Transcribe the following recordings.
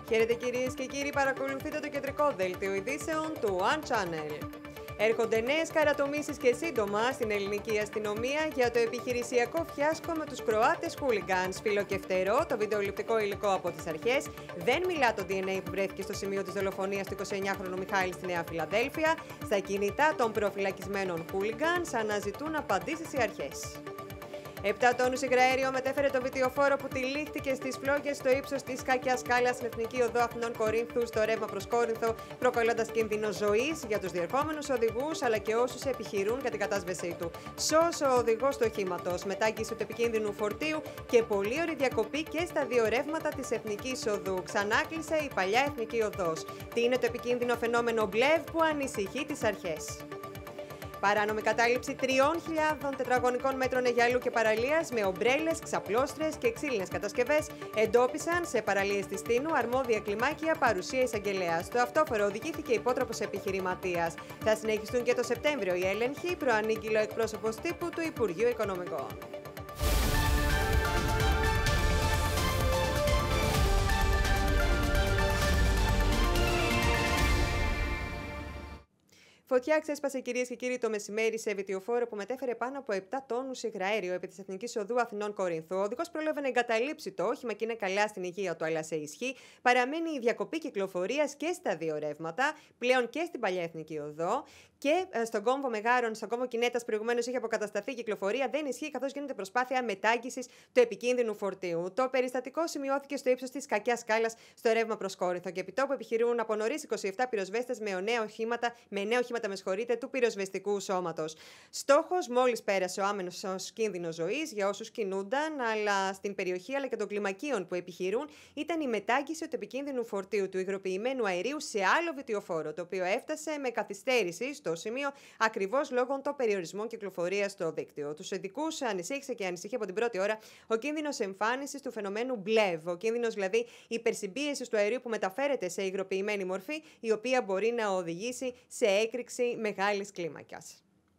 Χαίρετε κυρίες και κύριοι, παρακολουθείτε το κεντρικό δέλτιο ειδήσεων του One Channel. Έρχονται νέες καρατομήσεις και σύντομα στην ελληνική αστυνομία για το επιχειρησιακό φιάσκο με τους Κροάτες χούλιγκανς. Φύλλο και φτερό, το βιντεοληπτικό υλικό από τις αρχές. Δεν μιλά το DNA που βρέθηκε στο σημείο της δολοφονίας του 29χρονου Μιχάλη στη Νέα Φιλαδέλφια. Στα κινητά των προφυλακισμένων χούλιγκανς αναζητούν απαντήσεις οι αρχές. 7 τόνους υγραέριο μετέφερε το βιτιοφόρο που τυλίχτηκε στις φλόγες στο ύψος της Κακιάς Σκάλας στην Εθνική Οδό Αθηνών Κορίνθου στο ρεύμα προς Κόρινθο, προκαλώντας κίνδυνο ζωής για τους διερχόμενους οδηγούς αλλά και όσους επιχειρούν για την κατάσβεσή του. Σώσε ο οδηγός του οχήματος, μετάγγιση του επικίνδυνου φορτίου και πολύωρη διακοπή και στα δύο ρεύματα της Εθνικής Οδού. Ξανά κλείσε η παλιά Εθνική Οδός. Τι είναι το επικίνδυνο φαινόμενο μπλεβ που ανησυχεί τις αρχές. Παράνομη κατάληψη 3.000 τετραγωνικών μέτρων αιγιαλού και παραλίας με ομπρέλες, ξαπλώστρες και ξύλινες κατασκευές εντόπισαν σε παραλίες της Τίνου αρμόδια κλιμάκια παρουσία εισαγγελέας. Στο αυτόφορο οδηγήθηκε υπότροπος επιχειρηματίας. Θα συνεχιστούν και το Σεπτέμβριο οι έλεγχοι, προανήγγειλε ο εκπρόσωπος τύπου του Υπουργείου Οικονομικών. Φωτιά ξέσπασε, κυρίες και κύριοι, το μεσημέρι σε βιτιοφόρο που μετέφερε πάνω από 7 τόνους υγραέριο επί της Εθνικής Οδού Αθηνών Κορίνθου. Ο οδηγός πρόλαβε να εγκαταλείψει το όχημα και είναι καλά στην υγεία του, αλλά σε ισχύ παραμένει η διακοπή κυκλοφορίας και στα δύο ρεύματα, πλέον και στην παλιά Εθνική Οδό. Και στον κόμβο Μεγάρων, στον κόμβο Κινέτας, προηγουμένως είχε αποκατασταθεί η κυκλοφορία, δεν ισχύει καθώς γίνεται προσπάθεια μετάγγισης του επικίνδυνου φορτίου. Το περιστατικό σημειώθηκε στο ύψος της Κακιάς Σκάλας, στο ρεύμα προς Κόρινθο. Και επιτόπου επιχειρούν από νωρίς 27 πυροσβέστες με νέα οχήματα του πυροσβεστικού σώματος. Στόχος, μόλις πέρασε ο άμεσος κίνδυνος ζωής για όσους κινούνταν, αλλά στην περιοχή αλλά και των κλιμακίων που επιχειρούν, ήταν η μετάγγιση του επικίνδυνου φορτίου του υγροποιημένου αερίου σε άλλο βιτιοφόρο, το οποίο έφτασε με καθυστέρηση στο σημείο ακριβώς λόγω των περιορισμών κυκλοφορίας στο δίκτυο. Τους ειδικούς ανησύχησε και ανησυχεί από την πρώτη ώρα ο κίνδυνος εμφάνισης του φαινομένου μπλεβ, ο κίνδυνος δηλαδή υπερσυμπίεσης του αερίου που μεταφέρεται σε υγροποιημένη μορφή, η οποία μπορεί να οδηγήσει σε έκρηξη μεγάλης κλίμακας.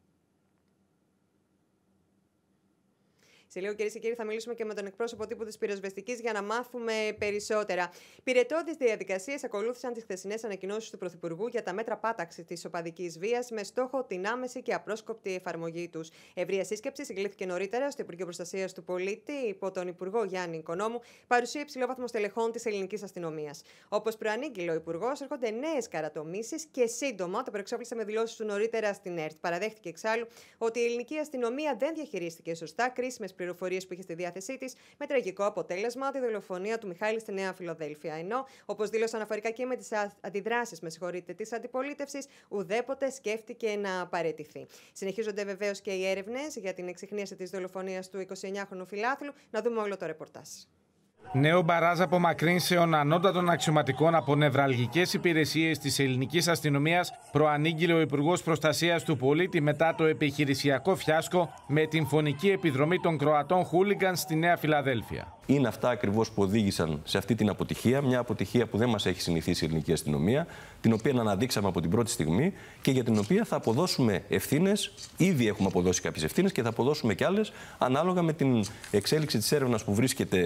Σε λίγο, κυρίες και κύριοι, θα μιλήσουμε και με τον εκπρόσωπο τύπου της πυροσβεστικής για να μάθουμε περισσότερα. Πυρετώδεις διαδικασίες ακολούθησαν τις χθεσινές ανακοινώσεις του Πρωθυπουργού για τα μέτρα πάταξης της οπαδικής βίας με στόχο την άμεση και απρόσκοπτη εφαρμογή τους. Ευρεία σύσκεψη συγκλήθηκε νωρίτερα στο Υπουργείο Προστασίας του Πολίτη υπό τον Υπουργό Γιάννη Οικονόμου, παρουσία υψηλόβαθμων στελεχών της ελληνικής αστυνομίας. Όπως προανήγγειλε ο Υπουργός, έρχονται νέες καρατομήσεις και σύντομα, το προεξόφλησε με δηλώσεις του νωρίτερα στην ΕΡΤ. Παραδέχτηκε εξάλλου ότι η ελληνική αστυνομία δεν διαχειρίστηκε σωστά κρίσιμες πληροφορίες που είχε στη διάθεσή της, με τραγικό αποτέλεσμα τη δολοφονία του Μιχάλη στη Νέα Φιλαδέλφια. Ενώ, όπως δήλωσε αναφορικά και με τις αντιδράσεις της αντιπολίτευσης, ουδέποτε σκέφτηκε να παραιτηθεί. Συνεχίζονται βεβαίως και οι έρευνες για την εξιχνίαση της δολοφονίας του 29χρονου φιλάθλου. Να δούμε όλο το ρεπορτάζ. Νέο μπαράζ απομακρύνσεων ανώτατων αξιωματικών από νευραλγικές υπηρεσίες της ελληνικής αστυνομίας προανήγγειλε ο Υπουργός Προστασίας του Πολίτη μετά το επιχειρησιακό φιάσκο με την φωνική επιδρομή των Κροατών χούλιγκαν στη Νέα Φιλαδέλφια. Είναι αυτά ακριβώς που οδήγησαν σε αυτή την αποτυχία, μια αποτυχία που δεν μας έχει συνηθίσει η ελληνική αστυνομία, την οποία αναδείξαμε από την πρώτη στιγμή και για την οποία θα αποδώσουμε ευθύνες. Ήδη έχουμε αποδώσει κάποιες ευθύνες και θα αποδώσουμε κι άλλες ανάλογα με την εξέλιξη της έρευνας που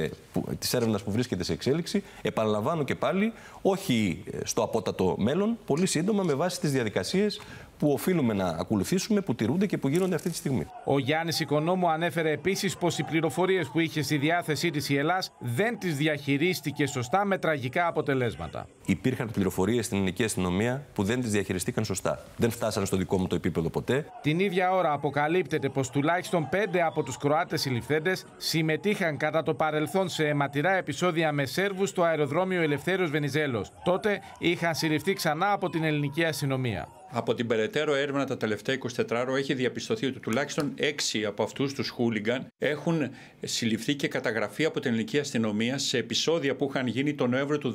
βρίσκεται σε εξέλιξη. Επαναλαμβάνω και πάλι, όχι στο απότατο μέλλον, πολύ σύντομα με βάση τις διαδικασίες που οφείλουμε να ακολουθήσουμε, που τηρούνται και που γίνονται αυτή τη στιγμή. Ο Γιάννης Οικονόμου ανέφερε επίσης πως οι πληροφορίες που είχε στη διάθεσή της η Ελλάς δεν τις διαχειρίστηκε σωστά με τραγικά αποτελέσματα. Υπήρχαν πληροφορίες στην ελληνική αστυνομία που δεν τις διαχειριστήκαν σωστά. Δεν φτάσανε στο δικό μου το επίπεδο ποτέ. Την ίδια ώρα αποκαλύπτεται πως τουλάχιστον 5 από τους Κροάτες συλληφθέντες συμμετείχαν κατά το παρελθόν σε αιματηρά επεισόδια με Σέρβους στο αεροδρόμιο Ελευθέριος Βενιζέλος. Τότε είχαν συλληφθεί ξανά από την ελληνική αστυνομία. Από την περαιτέρω έρευνα τα τελευταία 24 ώρα έχει διαπιστωθεί ότι τουλάχιστον 6 από αυτούς τους χούλιγκαν έχουν συλληφθεί και καταγραφεί από την ελληνική αστυνομία σε επεισόδια που είχαν γίνει τον Νοέμβριο του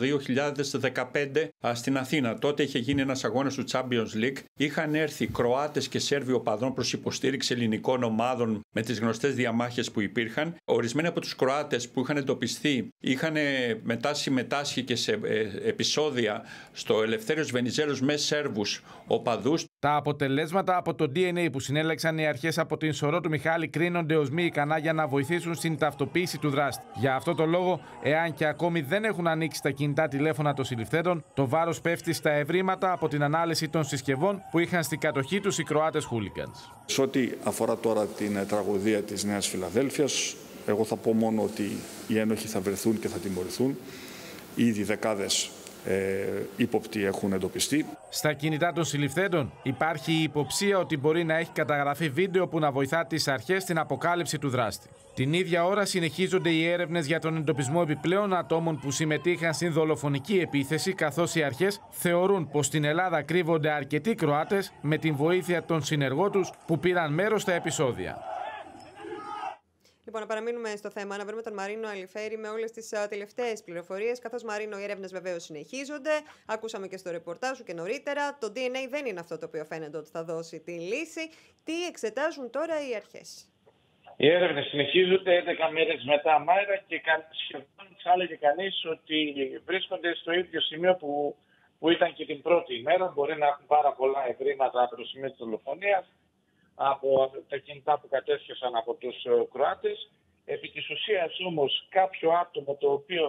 2015 στην Αθήνα. Τότε είχε γίνει ένας αγώνας του Champions League. Είχαν έρθει Κροάτες και Σέρβοι οπαδών προς υποστήριξη ελληνικών ομάδων με τις γνωστές διαμάχες που υπήρχαν. Ορισμένοι από τους Κροάτες που είχαν εντοπιστεί είχαν μετά συμμετάσχει και σε επεισόδια στο Ελευθέριος Βενιζέλος με Σέρβους, οπαδούς. Τα αποτελέσματα από το DNA που συνέλεξαν οι αρχές από την σωρό του Μιχάλη κρίνονται ως μη ικανά για να βοηθήσουν στην ταυτοποίηση του δράστη. Για αυτό το λόγο, εάν και ακόμη δεν έχουν ανοίξει τα κινητά τηλέφωνα των συλληφθέντων, το βάρος πέφτει στα ευρήματα από την ανάλυση των συσκευών που είχαν στην κατοχή τους οι Κροάτες χούλιγκανς. Σε ό,τι αφορά τώρα την τραγωδία της Νέας Φιλαδέλφειας, εγώ θα πω μόνο ότι οι ένοχοι θα βρεθούν και θα τιμωρηθούν. Ήδη δεκάδες ύποπτοι έχουν εντοπιστεί. Στα κινητά των συλληφθέντων υπάρχει η υποψία ότι μπορεί να έχει καταγραφεί βίντεο που να βοηθά τις αρχές στην αποκάλυψη του δράστη. Την ίδια ώρα συνεχίζονται οι έρευνες για τον εντοπισμό επιπλέον ατόμων που συμμετείχαν στην δολοφονική επίθεση, καθώς οι αρχές θεωρούν πως στην Ελλάδα κρύβονται αρκετοί Κροάτες με την βοήθεια των συνεργών τους που πήραν μέρος στα επεισόδια. Λοιπόν, να παραμείνουμε στο θέμα, να βρούμε τον Μαρίνο Αλιφέρη με όλες τις τελευταίες πληροφορίες. Καθώς, Μαρίνο, οι έρευνες βεβαίως συνεχίζονται. Ακούσαμε και στο ρεπορτάζ σου και νωρίτερα. Το DNA δεν είναι αυτό το οποίο φαίνεται ότι θα δώσει τη λύση. Τι εξετάζουν τώρα οι αρχές? Οι έρευνες συνεχίζονται 11 μέρες μετά μέρα και σχεδόν θα έλεγε κανείς ότι βρίσκονται στο ίδιο σημείο που ήταν και την πρώτη ημέρα. Μπορεί να έχουν πάρα πολλά ευρήματα από το σημείο της δολοφονίας, από τα κινητά που κατέσχεσαν από τους Κροάτες. Επί της ουσίας όμως κάποιο άτομο το οποίο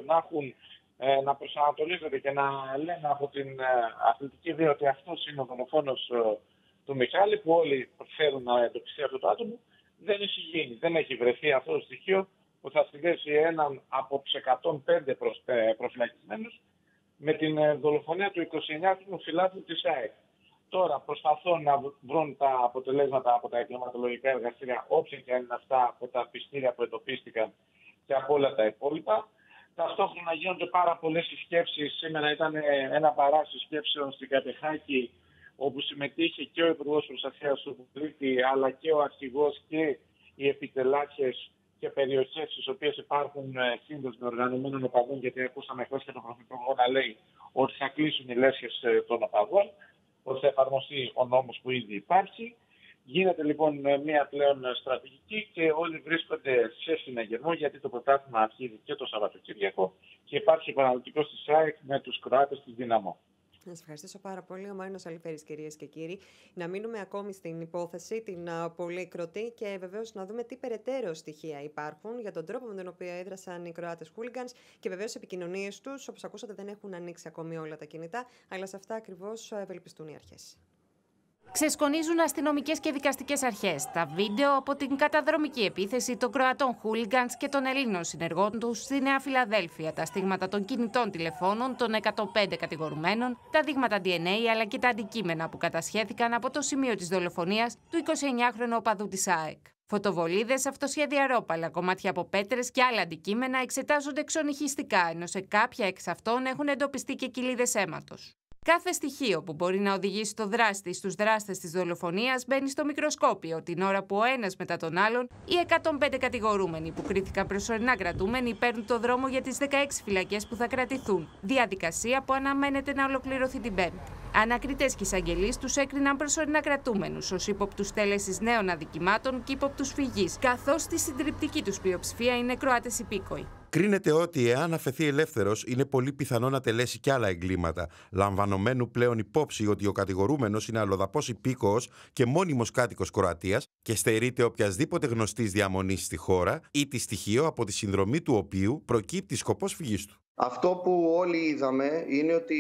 να προσανατολίζεται και να λένε από την αθλητική βία ότι αυτός είναι ο δολοφόνος του Μιχάλη, που όλοι θέλουν να εντοπιστεί αυτό το άτομο, δεν έχει γίνει. Δεν έχει βρεθεί αυτό το στοιχείο που θα συνδέσει έναν από τους 105 προφυλακισμένους με την δολοφονία του 29χρονου φιλάθλου της ΑΕΚ. Τώρα προσπαθούν να βρουν τα αποτελέσματα από τα εγκληματολογικά εργαστήρια, όποια και αν είναι αυτά, από τα πιστήρια που εντοπίστηκαν και από όλα τα υπόλοιπα. Ταυτόχρονα γίνονται πάρα πολλές συσκέψεις. Σήμερα ήταν ένα παράσι σκέψεων στην Κατεχάκη, όπου συμμετείχε και ο Υπουργός Προστασίας του Πολίτη, αλλά και ο αρχηγός και οι επιτελάρχες και περιοχές στις οποίες υπάρχουν σύνδεσμοι οργανωμένων οπαδών, γιατί ακούσαμε χθες και τον Πρωθυπουργό να λέει ότι θα κλείσουν οι λέσχες των οπαδών, ότι θα εφαρμοστεί ο νόμος που ήδη υπάρχει. Γίνεται λοιπόν μια πλέον στρατηγική και όλοι βρίσκονται σε συναγερμό, γιατί το πρωτάθλημα αρχίζει και το Σαββατοκύριακο και υπάρχει επαναληπτικός της ΑΕΚ με τους Κροάτες της Δυναμό. Να σας ευχαριστήσω πάρα πολύ, ο Μάρινος Αλιφέρης, κυρίες και κύριοι. Να μείνουμε ακόμη στην υπόθεση, την πολύκροτη, και βεβαίως να δούμε τι περαιτέρω στοιχεία υπάρχουν για τον τρόπο με τον οποίο έδρασαν οι Κροάτες χούλιγκανς και βεβαίως οι επικοινωνίες τους. Όπως ακούσατε, δεν έχουν ανοίξει ακόμη όλα τα κινητά, αλλά σε αυτά ακριβώς ευελπιστούν οι αρχές. Ξεσκονίζουν αστυνομικές και δικαστικές αρχές τα βίντεο από την καταδρομική επίθεση των Κροατών χούλιγκανς και των Ελλήνων συνεργών τους στη Νέα Φιλαδέλφεια, τα στίγματα των κινητών τηλεφώνων των 105 κατηγορουμένων, τα δείγματα DNA αλλά και τα αντικείμενα που κατασχέθηκαν από το σημείο της δολοφονίας του 29χρονου οπαδού της ΑΕΚ. Φωτοβολίδες, αυτοσχέδια ρόπαλα, κομμάτια από πέτρες και άλλα αντικείμενα εξετάζονται εξονυχιστικά, ενώ σε κάποια εξ αυτών έχουν εντοπιστεί και κοιλίδες αίματος. Κάθε στοιχείο που μπορεί να οδηγήσει το δράστη στους δράστες της δολοφονίας μπαίνει στο μικροσκόπιο την ώρα που ο ένας μετά τον άλλον οι 105 κατηγορούμενοι που κρίθηκαν προσωρινά κρατούμενοι παίρνουν το δρόμο για τις 16 φυλακές που θα κρατηθούν. Διαδικασία που αναμένεται να ολοκληρωθεί την Πέμπτη. Ανακριτές και εισαγγελείς τους έκριναν προσωρινά κρατούμενους ως ύποπτους τέλεσης νέων αδικημάτων και ύποπτους φυγής, καθώς στη συντριπτική τους πλειοψηφία είναι Κροάτες υπήκοοι. Κρίνεται ότι εάν αφαιθεί ελεύθερος, είναι πολύ πιθανό να τελέσει κι άλλα εγκλήματα, λαμβανομένου πλέον υπόψη ότι ο κατηγορούμενος είναι αλλοδαπός υπήκοος και μόνιμος κάτοικος Κροατίας και στερείται οποιασδήποτε γνωστής διαμονής στη χώρα ή τη στοιχείο από τη συνδρομή του οποίου προκύπτει σκοπός φυγής του. Αυτό που όλοι είδαμε είναι ότι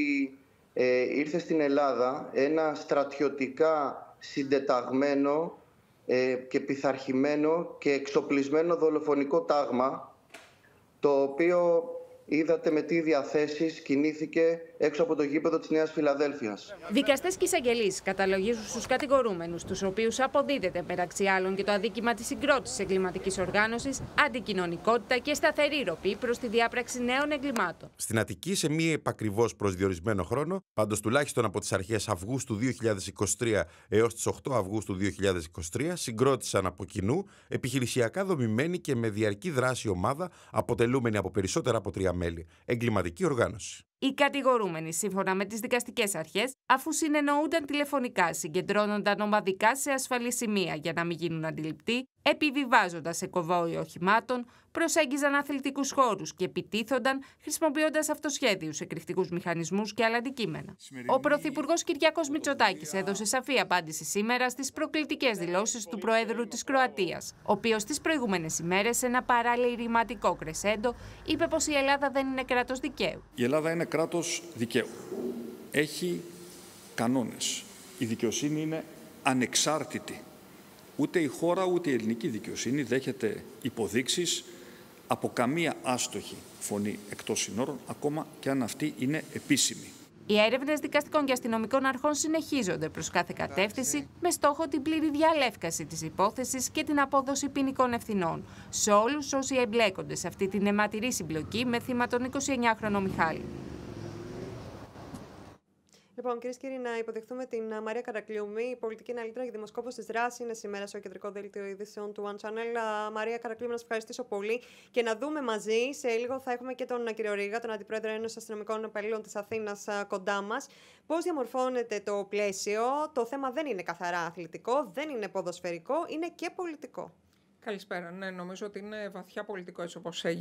ήρθε στην Ελλάδα ένα στρατιωτικά συντεταγμένο και πειθαρχημένο και εξοπλισμένο δολοφονικό τάγμα, το οποίο είδατε με τι διαθέσεις κινήθηκε έξω από το γήπεδο της Νέας Φιλαδέλφειας. Δικαστές και εισαγγελείς καταλογίζουν στους κατηγορούμενους, τους οποίους αποδίδεται μεταξύ άλλων και το αδίκημα της συγκρότησης εγκληματικής οργάνωσης, αντικοινωνικότητα και σταθερή ροπή προς τη διάπραξη νέων εγκλημάτων. Στην Αττική, σε μη επακριβώς προσδιορισμένο χρόνο, πάντως τουλάχιστον από τις αρχές Αυγούστου 2023 έως τις 8 Αυγούστου 2023, συγκρότησαν από κοινού επιχειρησιακά δομημένη και με διαρκή δράση ομάδα, αποτελούμενη από περισσότερα από 3 μέλη, εγκληματική οργάνωση. Οι κατηγορούμενοι, σύμφωνα με τις δικαστικές αρχές, αφού συνεννοούνταν τηλεφωνικά, συγκεντρώνονταν ομαδικά σε ασφαλή σημεία για να μην γίνουν αντιληπτοί, επιβιβάζοντας σε κοβόι οχημάτων, προσέγγιζαν αθλητικούς χώρους και επιτίθονταν χρησιμοποιώντας αυτοσχέδιους εκρηκτικούς μηχανισμούς και άλλα αντικείμενα. Ο Πρωθυπουργός Κυριάκος Μητσοτάκης έδωσε σαφή απάντηση σήμερα στις προκλητικές δηλώσεις του Προέδρου της Κροατίας, ο οποίος τις προηγούμενες ημέρες σε ένα παραλυρηματικό κρεσέντο είπε πως η Ελλάδα δεν είναι κράτος δικαίου. Η Ελλάδα είναι κράτος δικαίου. Έχει κανόνες. Η δικαιοσύνη είναι ανεξάρτητη. Ούτε η χώρα ούτε η ελληνική δικαιοσύνη δέχεται υποδείξεις από καμία άστοχη φωνή εκτός συνόρων, ακόμα και αν αυτή είναι επίσημη. Οι έρευνες δικαστικών και αστυνομικών αρχών συνεχίζονται προς κάθε κατεύθυνση με στόχο την πλήρη διαλεύκαση της υπόθεσης και την απόδοση ποινικών ευθυνών σε όλους όσοι εμπλέκονται σε αυτή την αιματηρή συμπλοκή με θύμα τον 29χρονο Μιχάλη. Λοιπόν, κυρίες και κύριοι, να υποδεχθούμε την Μαρία Καρακλιούμη, η πολιτική αναλύτρια και δημοσκόπος της Δράση. Είναι σήμερα στο κεντρικό δελτίο ειδήσεων του One Channel. Μαρία Καρακλιούμη, να σας ευχαριστήσω πολύ και να δούμε μαζί. Σε λίγο θα έχουμε και τον κύριο Ρίγα, τον Αντιπρόεδρο Ένωσης Αστυνομικών Υπαλλήλων της Αθήνας, κοντά μας. Πώς διαμορφώνεται το πλαίσιο? Το θέμα δεν είναι καθαρά αθλητικό, δεν είναι ποδοσφαιρικό, είναι και πολιτικό. Καλησπέρα. Ναι, νομίζω ότι είναι βαθιά πολιτικό έτσι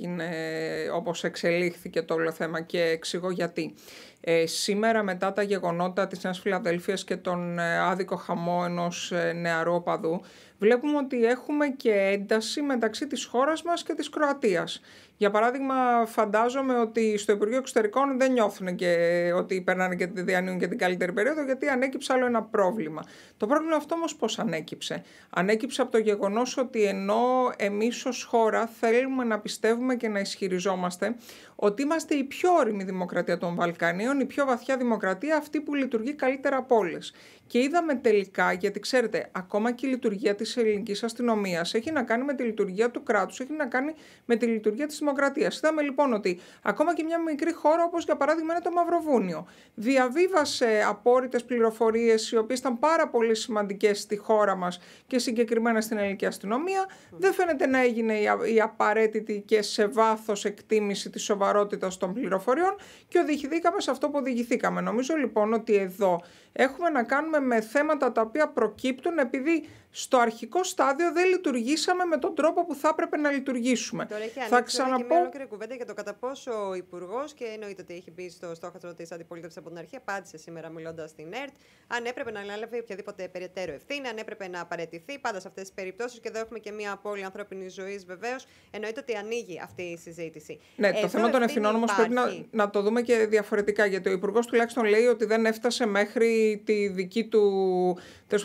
όπως εξελίχθηκε το όλο θέμα και εξηγώ γιατί. Σήμερα μετά τα γεγονότα της Νέας Φιλαδέλφειας και τον άδικο χαμό ενός νεαρού οπαδού, βλέπουμε ότι έχουμε και ένταση μεταξύ της χώρας μας και της Κροατίας. Για παράδειγμα, φαντάζομαι ότι στο Υπουργείο Εξωτερικών δεν νιώθουν και ότι περνάνε και διανύουν και την καλύτερη περίοδο, γιατί ανέκυψε άλλο ένα πρόβλημα. Το πρόβλημα αυτό όμως πώς ανέκυψε? Ανέκυψε από το γεγονός ότι ενώ εμείς ως χώρα θέλουμε να πιστεύουμε και να ισχυριζόμαστε ότι είμαστε η πιο όριμη δημοκρατία των Βαλκανίων, η πιο βαθιά δημοκρατία, αυτή που λειτουργεί καλύτερα από όλες. Και είδαμε τελικά, γιατί ξέρετε, ακόμα και η λειτουργία της ελληνικής αστυνομίας έχει να κάνει με τη λειτουργία του κράτους, έχει να κάνει με τη λειτουργία της δημοκρατίας. Είδαμε λοιπόν ότι ακόμα και μια μικρή χώρα, όπως για παράδειγμα είναι το Μαυροβούνιο, διαβίβασε απόρριτες πληροφορίες, οι οποίες ήταν πάρα πολύ σημαντικές στη χώρα μας και συγκεκριμένα στην ελληνική αστυνομία. Δεν φαίνεται να έγινε η απαραίτητη και σε βάθος εκτίμηση της σοβαρότητας των πληροφοριών και οδηγηθήκαμε σε αυτό που οδηγηθήκαμε. Νομίζω λοιπόν ότι εδώ έχουμε να κάνουμε με θέματα τα οποία προκύπτουν επειδή στο αρχικό στάδιο δεν λειτουργήσαμε με τον τρόπο που θα έπρεπε να λειτουργήσουμε. Τώρα έχει ανοίξει και μια ολόκληρη κουβέντα για το κατά πόσο ο Υπουργός, και εννοείται ότι έχει μπει στο στόχαστρο της αντιπολίτευσης από την αρχή, απάντησε σήμερα μιλώντας στην ΕΡΤ, αν έπρεπε να αναλάβει οποιαδήποτε περαιτέρω ευθύνη, αν έπρεπε να παραιτηθεί, πάντα σε αυτές τις περιπτώσεις. Και εδώ έχουμε και μια απώλεια ανθρώπινης ζωής, βεβαίως. Εννοείται ότι ανοίγει αυτή η συζήτηση. Ναι, το θέμα των ευθυνών όμως πρέπει να το δούμε και διαφορετικά. Γιατί ο Υπουργός τουλάχιστον λέει ότι δεν έφτασε μέχρι τη δική του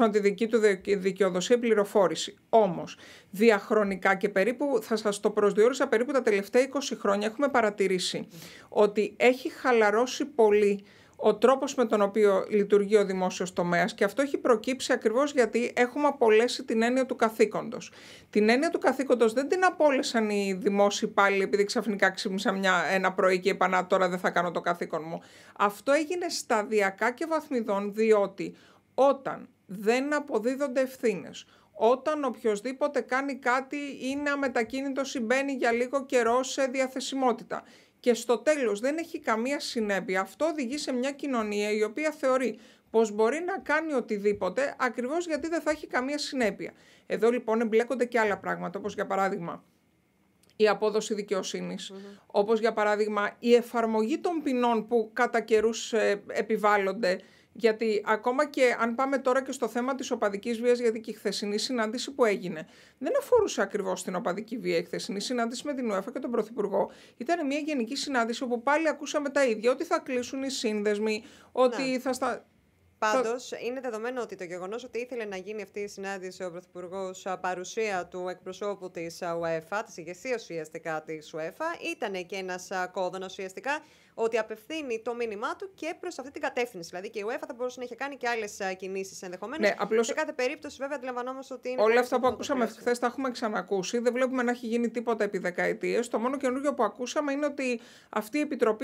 δικαιοδοσία η πληροφόρηση. Όμως, διαχρονικά και περίπου, θα σας το προσδιορίσα, περίπου τα τελευταία 20 χρόνια έχουμε παρατηρήσει ότι έχει χαλαρώσει πολύ ο τρόπος με τον οποίο λειτουργεί ο δημόσιος τομέας και αυτό έχει προκύψει ακριβώς γιατί έχουμε απολέσει την έννοια του καθήκοντος. Την έννοια του καθήκοντος δεν την απόλεσαν οι δημόσιοι υπάλληλοι επειδή ξαφνικά ξύπνησα ένα πρωί και είπα τώρα δεν θα κάνω το καθήκον μου. Αυτό έγινε σταδιακά και βαθμιδών διότι όταν δεν αποδίδονται ευθύνες, όταν οποιοσδήποτε κάνει κάτι είναι αμετακίνητος ή μπαίνει για λίγο καιρό σε διαθεσιμότητα και στο τέλος δεν έχει καμία συνέπεια, αυτό οδηγεί σε μια κοινωνία η οποία θεωρεί πως μπορεί να κάνει οτιδήποτε ακριβώς γιατί δεν θα έχει καμία συνέπεια. Εδώ λοιπόν εμπλέκονται και άλλα πράγματα, όπως για παράδειγμα η απόδοση δικαιοσύνης, όπως για παράδειγμα η εφαρμογή των ποινών που κατά καιρούς επιβάλλονται. Γιατί ακόμα και αν πάμε τώρα και στο θέμα της οπαδικής βίας, γιατί και η χθεσινή συνάντηση που έγινε δεν αφορούσε ακριβώς την οπαδική βία. Η χθεσινή συνάντηση με την UEFA και τον Πρωθυπουργό ήταν μια γενική συνάντηση όπου πάλι ακούσαμε τα ίδια, ότι θα κλείσουν οι σύνδεσμοι, ότι θα Πάντως, είναι δεδομένο ότι το γεγονός ότι ήθελε να γίνει αυτή η συνάντηση ο Πρωθυπουργός παρουσία του εκπροσώπου της UEFA, της ηγεσίας ουσιαστικά της UEFA, ήταν και ένας κόδωνας ουσιαστικά ότι απευθύνει το μήνυμά του και προς αυτή την κατεύθυνση. Δηλαδή και η UEFA θα μπορούσε να έχει κάνει και άλλες κινήσεις ενδεχομένως. Ναι, απλώς σε κάθε περίπτωση, βέβαια, αντιλαμβανόμαστε ότι είναι. Όλα αυτά που ακούσαμε χθες τα έχουμε ξανακούσει. Δεν βλέπουμε να έχει γίνει τίποτα επί δεκαετίες. Το μόνο καινούργιο που ακούσαμε είναι ότι αυτή η επιτροπή,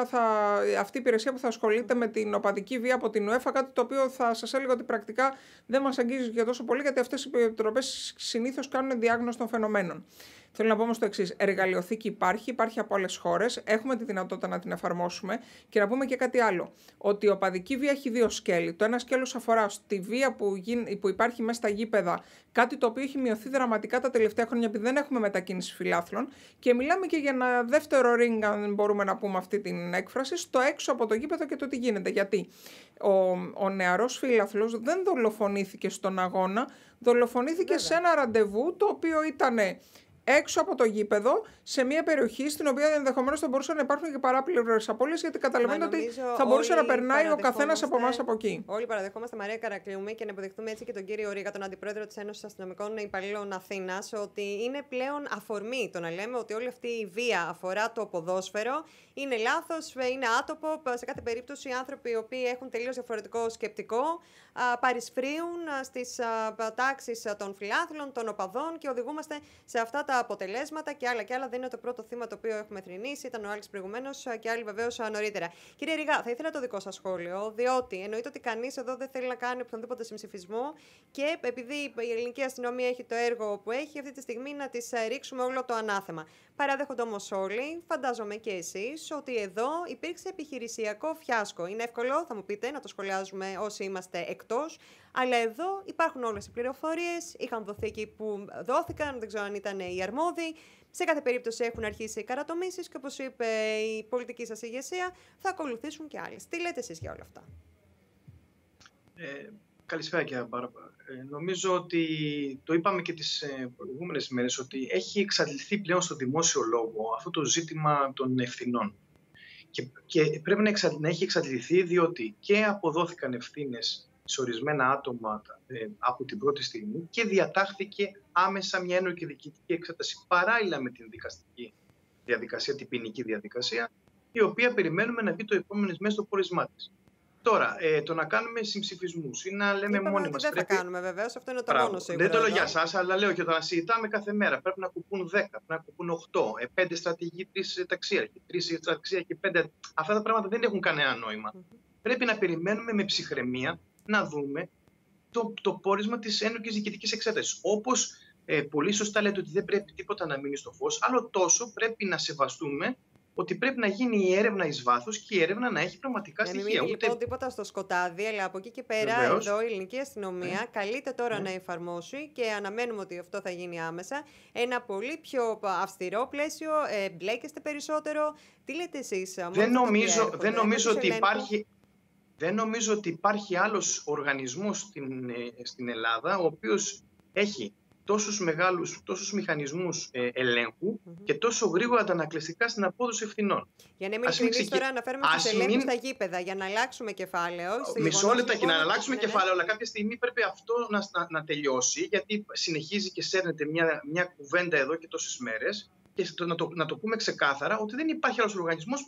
αυτή η υπηρεσία που θα ασχολείται με την οπαδική βία από την UEFA, κάτι το οποίο θα σας έλεγα ότι πρακτικά δεν μας αγγίζει και τόσο πολύ, γιατί αυτές οι επιτροπές συνήθως κάνουν διάγνωση των φαινομένων. Θέλω να πω όμως το εξής. Εργαλειοθήκη υπάρχει από άλλες χώρες. Έχουμε τη δυνατότητα να την εφαρμόσουμε. Και να πούμε και κάτι άλλο. Ότι η οπαδική βία έχει δύο σκέλη. Το ένα σκέλος αφορά στη βία που υπάρχει μέσα στα γήπεδα. Κάτι το οποίο έχει μειωθεί δραματικά τα τελευταία χρόνια, επειδή δεν έχουμε μετακίνηση φιλάθλων. Και μιλάμε και για ένα δεύτερο ring, αν μπορούμε να πούμε αυτή την έκφραση, στο έξω από το γήπεδο και το τι γίνεται. Γιατί ο νεαρός φιλάθλος δεν δολοφονήθηκε στον αγώνα, δολοφονήθηκε σε ένα ραντεβού το οποίο ήταν έξω από το γήπεδο, σε μια περιοχή στην οποία ενδεχομένως θα μπορούσαν να υπάρχουν και παράπλευρες απώλειες, γιατί καταλαβαίνετε ότι θα μπορούσε να περνάει ο καθένας από εμάς από εκεί. Όλοι παραδεχόμαστε, Μαρία Καρακλιούμη, και να υποδεχτούμε έτσι και τον κύριο Ρίγα, τον αντιπρόεδρο της Ένωσης Αστυνομικών Υπαλλήλων Αθήνας, ότι είναι πλέον αφορμή το να λέμε ότι όλη αυτή η βία αφορά το ποδόσφαιρο. Είναι λάθος, είναι άτοπο. Σε κάθε περίπτωση, οι άνθρωποι οι οποίοι έχουν τελείως διαφορετικό σκεπτικό παρισφρίουν στις τάξεις των φιλάθλων, των οπαδών και οδηγούμαστε σε αυτά τα αποτελέσματα και άλλα. Δεν είναι το πρώτο θύμα το οποίο έχουμε θρηνήσει. Ήταν ο Άλεξ προηγουμένως και άλλοι βεβαίως νωρίτερα. Κύριε Ριγά, θα ήθελα το δικό σας σχόλιο, διότι εννοείται ότι κανείς εδώ δεν θέλει να κάνει οποιονδήποτε συμψηφισμό και επειδή η ελληνική αστυνομία έχει το έργο που έχει, αυτή τη στιγμή να της ρίξουμε όλο το ανάθεμα. Παραδέχονται όμως όλοι, φαντάζομαι και εσείς, ότι εδώ υπήρξε επιχειρησιακό φιάσκο. Είναι εύκολο, θα μου πείτε, να το σχολιάζουμε όσοι είμαστε εκτός, αλλά εδώ υπάρχουν όλες οι πληροφορίες, είχαν δοθεί εκεί που δόθηκαν, δεν ξέρω αν ήταν οι αρμόδιοι. Σε κάθε περίπτωση έχουν αρχίσει οι καρατομήσεις και όπως είπε η πολιτική σας ηγεσία, θα ακολουθήσουν και άλλες. Τι λέτε εσείς για όλα αυτά? Καλησπέρα κύριε Μπάρμπα. Νομίζω ότι το είπαμε και τις προηγούμενες μέρες ότι έχει εξαντληθεί πλέον στο δημόσιο λόγο αυτό το ζήτημα των ευθυνών. Και πρέπει να έχει εξαντληθεί διότι και αποδόθηκαν ευθύνες σε ορισμένα άτομα από την πρώτη στιγμή και διατάχθηκε άμεσα μια ένοχη διοικητική εξέταση παράλληλα με την δικαστική διαδικασία, την ποινική διαδικασία, η οποία περιμένουμε να βγει το επόμενο μέσα στο πόρισμά της. Τώρα, το να κάνουμε συμψηφισμούς ή να λέμε μόνοι μας. Δεν θα κάνουμε βεβαίως, αυτό είναι το μόνο σίγουρο. Δεν το λέω για σας, αλλά λέω και το να συζητάμε κάθε μέρα. Πρέπει να κουπούν 10, πρέπει να κουπούν 8, 5 στρατηγοί, 3 ταξίαρχοι, 3 στρατηγοί, 5. Αυτά τα πράγματα δεν έχουν κανένα νόημα. Πρέπει να περιμένουμε με ψυχραιμία να δούμε το πόρισμα της ένοχης διοικητικής εξέτασης. Όπως πολύ σωστά λέτε ότι δεν πρέπει τίποτα να μείνει στο φως, άλλο τόσο πρέπει να σεβαστούμε ότι πρέπει να γίνει η έρευνα εις βάθος και η έρευνα να έχει πραγματικά στοιχεία. Να μην μείνει λοιπόν τίποτα στο σκοτάδι, αλλά από εκεί και πέρα εδώ η ελληνική αστυνομία καλείται τώρα να εφαρμόσει και αναμένουμε ότι αυτό θα γίνει άμεσα ένα πολύ πιο αυστηρό πλαίσιο, μπλέκεστε περισσότερο. Τι λέτε εσείς? Δεν νομίζω ότι υπάρχει άλλος οργανισμός στην Ελλάδα ο οποίος έχει τόσους μηχανισμούς ελέγχου και τόσο γρήγορα αντανακλαστικά στην απόδοση ευθυνών. Για να μην ειλικρινείς τώρα αναφέρουμε τους ελέγχους στα γήπεδα, για να αλλάξουμε κεφάλαιο. Μισό λεπτό και να αλλάξουμε κεφάλαιο, αλλά κάποια στιγμή πρέπει αυτό να τελειώσει, γιατί συνεχίζει και σέρνεται μια κουβέντα εδώ και τόσες μέρες και να το πούμε ξεκάθαρα ότι δεν υπάρχει άλλος οργανισμός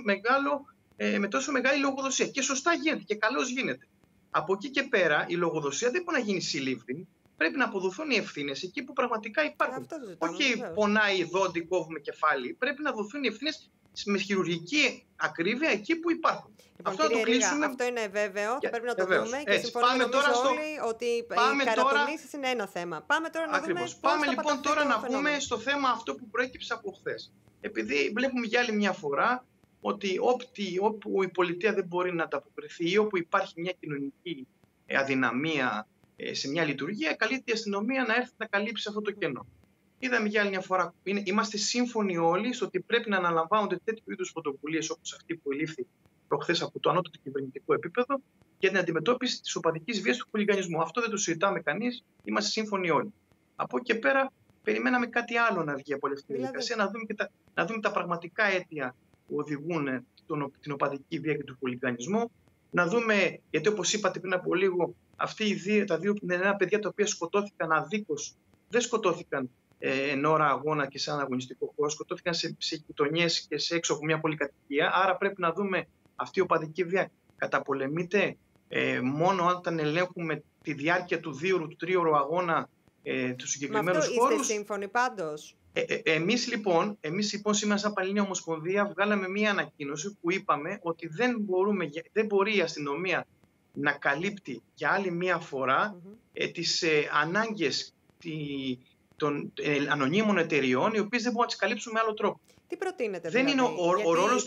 με τόσο μεγάλη λογοδοσία. Και σωστά γίνεται και καλώς γίνεται. Από εκεί και πέρα η λογοδοσία δεν μπορεί να γίνει συλλήβδη. Πρέπει να αποδοθούν οι ευθύνες εκεί που πραγματικά υπάρχουν. Όχι πονάει δόντι, κόβουμε κεφάλι. Πρέπει να δοθούν οι ευθύνες με χειρουργική ακρίβεια εκεί που υπάρχουν. Λοιπόν, αυτό, το κλείσουμε. Αυτό είναι βέβαιο. Πρέπει να το δούμε και συμφωνούμε όλοι ότι οι καρατομήσεις είναι ένα θέμα. Πάμε τώρα να δούμε. Πάμε λοιπόν τώρα να πούμε στο θέμα αυτό που προέκυψε από χθες. Επειδή βλέπουμε για άλλη μια φορά ότι όπου η πολιτεία δεν μπορεί να ανταποκριθεί ή όπου υπάρχει μια κοινωνική αδυναμία σε μια λειτουργία, καλείται η αστυνομία να έρθει να καλύψει αυτό το κενό. Είδαμε για άλλη μια φορά, είμαστε σύμφωνοι όλοι στο ότι πρέπει να αναλαμβάνονται τέτοιου είδους πρωτοβουλίες όπως αυτή που ελήφθη προχθές από το ανώτατο κυβερνητικό επίπεδο για την αντιμετώπιση της οπαδικής βίας του χουλιγανισμού. Αυτό δεν το συζητάμε κανείς, είμαστε σύμφωνοι όλοι. Από εκεί και πέρα, περιμέναμε κάτι άλλο να βγει από αυτή τη διαδικασία, να δούμε τα πραγματικά αίτια που οδηγούν την οπαδική βία και τον χουλιγανισμό. Να δούμε, γιατί όπως είπατε πριν από λίγο, τα δύο νεαρά παιδιά τα οποία σκοτώθηκαν αδίκως, δεν σκοτώθηκαν εν ώρα αγώνα και σε ένα αγωνιστικό χώρο, σκοτώθηκαν σε γειτονιές και σε έξω από μια πολυκατοικία. Άρα πρέπει να δούμε αυτή η οπαδική βία καταπολεμείται μόνο όταν ελέγχουμε τη διάρκεια του 2ωρου, του 3ωρου αγώνα του συγκεκριμένου χώρου. Είστε σύμφωνοι πάντως? Εμείς λοιπόν σήμερα σαν Πανελλήνια Ομοσπονδία βγάλαμε μία ανακοίνωση που είπαμε ότι δεν μπορεί η αστυνομία να καλύπτει για άλλη μία φορά τις ανάγκες των ανωνύμων εταιριών, οι οποίες δεν μπορούμε να τις καλύψουμε με άλλο τρόπο. Τι προτείνετε, δεν δηλαδή? Είναι ο ρόλος.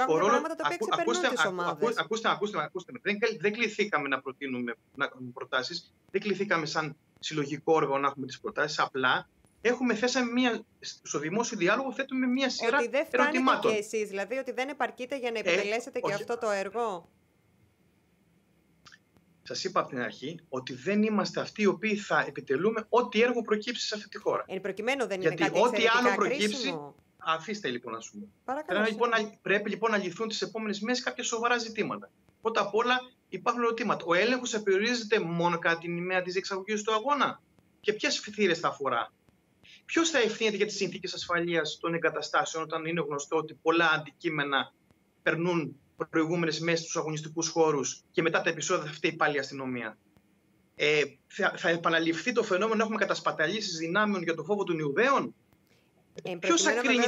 Ακούστε. Δεν κληθήκαμε να προτείνουμε προτάσεις, δεν κληθήκαμε σαν συλλογικό όργανο να έχουμε τις προτάσεις. Απλά στο δημόσιο διάλογο θέτουμε μία σειρά ερωτημάτων. Ότι δεν φτάνετε και εσείς, δηλαδή ότι δεν επαρκείτε για να επιτελέσετε και αυτό το έργο. Σας είπα από την αρχή ότι δεν είμαστε αυτοί οι οποίοι θα επιτελούμε ό,τι έργο προκύψει σε αυτή τη χώρα. Προκειμένου δεν είναι γιατί κάτι ό,τι άλλο προκύψει. Κρίσιμο. Αφήστε λοιπόν να σου πω. Πρέπει λοιπόν να λυθούν τις επόμενες μέρες κάποια σοβαρά ζητήματα. Πρώτα απ' όλα υπάρχουν ερωτήματα. Ο έλεγχος θα περιορίζεται μόνο κατά την ημέρα της διεξαγωγής του αγώνα και ποιες θύρες θα αφορά. Ποιος θα ευθύνεται για τις συνθήκες ασφαλείας των εγκαταστάσεων, όταν είναι γνωστό ότι πολλά αντικείμενα περνούν προηγούμενες μέρες στους αγωνιστικούς χώρους και μετά τα επεισόδια θα φταίει πάλι η αστυνομία. Θα επαναληφθεί το φαινόμενο να έχουμε κατασπαταλήσεις δυνάμεων για το φόβο των Ιουδαίων. Ποιος θα κρίνει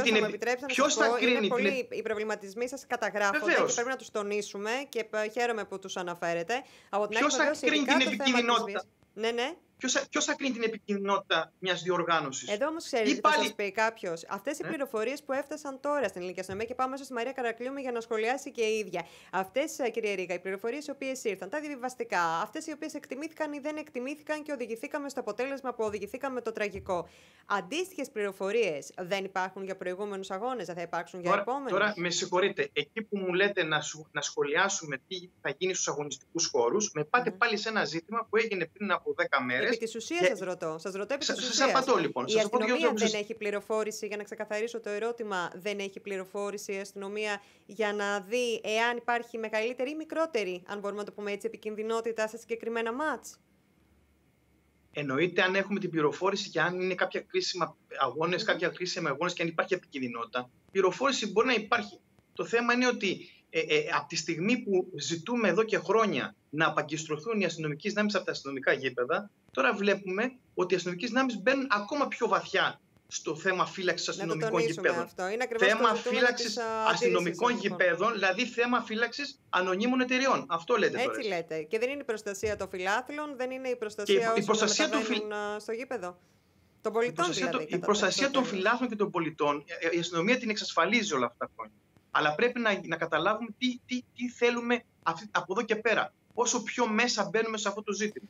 την. Οι προβληματισμοί σας καταγράφονται και πρέπει να τους τονίσουμε και χαίρομαι που τους αναφέρετε. Ποιος θα κρίνει την επικίνδυνοτητα. Ναι. Ποιος θα κρίνει την επικίνδυνοτητα μιας διοργάνωσης. Εδώ όμως ξέρετε τι θα σας πει κάποιος. Αυτές οι πληροφορίες που έφτασαν τώρα στην Ελληνική Αστυνομία, και πάμε στη Μαρία Καρακλείου για να σχολιάσει και η ίδια. Αυτές, κύριε Ρίγα, οι πληροφορίες οι οποίες ήρθαν, τα διαβιβαστικά, αυτές οι οποίες εκτιμήθηκαν ή δεν εκτιμήθηκαν και οδηγηθήκαμε στο αποτέλεσμα που οδηγηθήκαμε το τραγικό. Αντίστοιχες πληροφορίες δεν υπάρχουν για προηγούμενους αγώνες, δεν θα υπάρξουν για επόμενους. Τώρα, με συγχωρείτε, εκεί που μου λέτε να σχολιάσουμε τι θα γίνει στους αγωνιστικούς χώρους, με πάτε πάλι σε ένα ζήτημα που έγινε πριν από 10 μέρες. Επί της ουσίας σας ρωτώ. Σας απαντώ λοιπόν. Η αστυνομία δεν έχει πληροφόρηση, για να ξεκαθαρίσω το ερώτημα, δεν έχει πληροφόρηση η αστυνομία για να δει εάν υπάρχει μεγαλύτερη ή μικρότερη, αν μπορούμε να το πούμε έτσι, επικινδυνότητα σε συγκεκριμένα μάτς. Εννοείται αν έχουμε την πληροφόρηση και αν είναι κάποια κρίσιμα αγώνες, κάποια κρίσιμα αγώνες και αν υπάρχει επικινδυνότητα. Πληροφόρηση μπορεί να υπάρχει. Το θέμα είναι ότι από τη στιγμή που ζητούμε εδώ και χρόνια να απαγκιστρωθούν οι αστυνομικές δυνάμεις από τα αστυνομικά γήπεδα, τώρα βλέπουμε ότι οι αστυνομικές δυνάμεις μπαίνουν ακόμα πιο βαθιά στο θέμα φύλαξης αστυνομικών γηπέδων. Θέμα φύλαξης αστυνομικών γηπέδων, δηλαδή θέμα φύλαξης ανωνύμων εταιριών. Αυτό λέτε τώρα. Έτσι λέτε. Και δεν είναι η προστασία των φιλάθλων, δεν είναι η προστασία όσων μεταβαίνουν στο γήπεδο. Των πολιτών, η προστασία των φιλάθλων και των πολιτών, η αστυνομία την εξασφαλίζει όλα αυτά τα χρόνια. Αλλά πρέπει να καταλάβουμε τι θέλουμε από εδώ και πέρα. Όσο πιο μέσα μπαίνουμε σε αυτό το ζήτημα.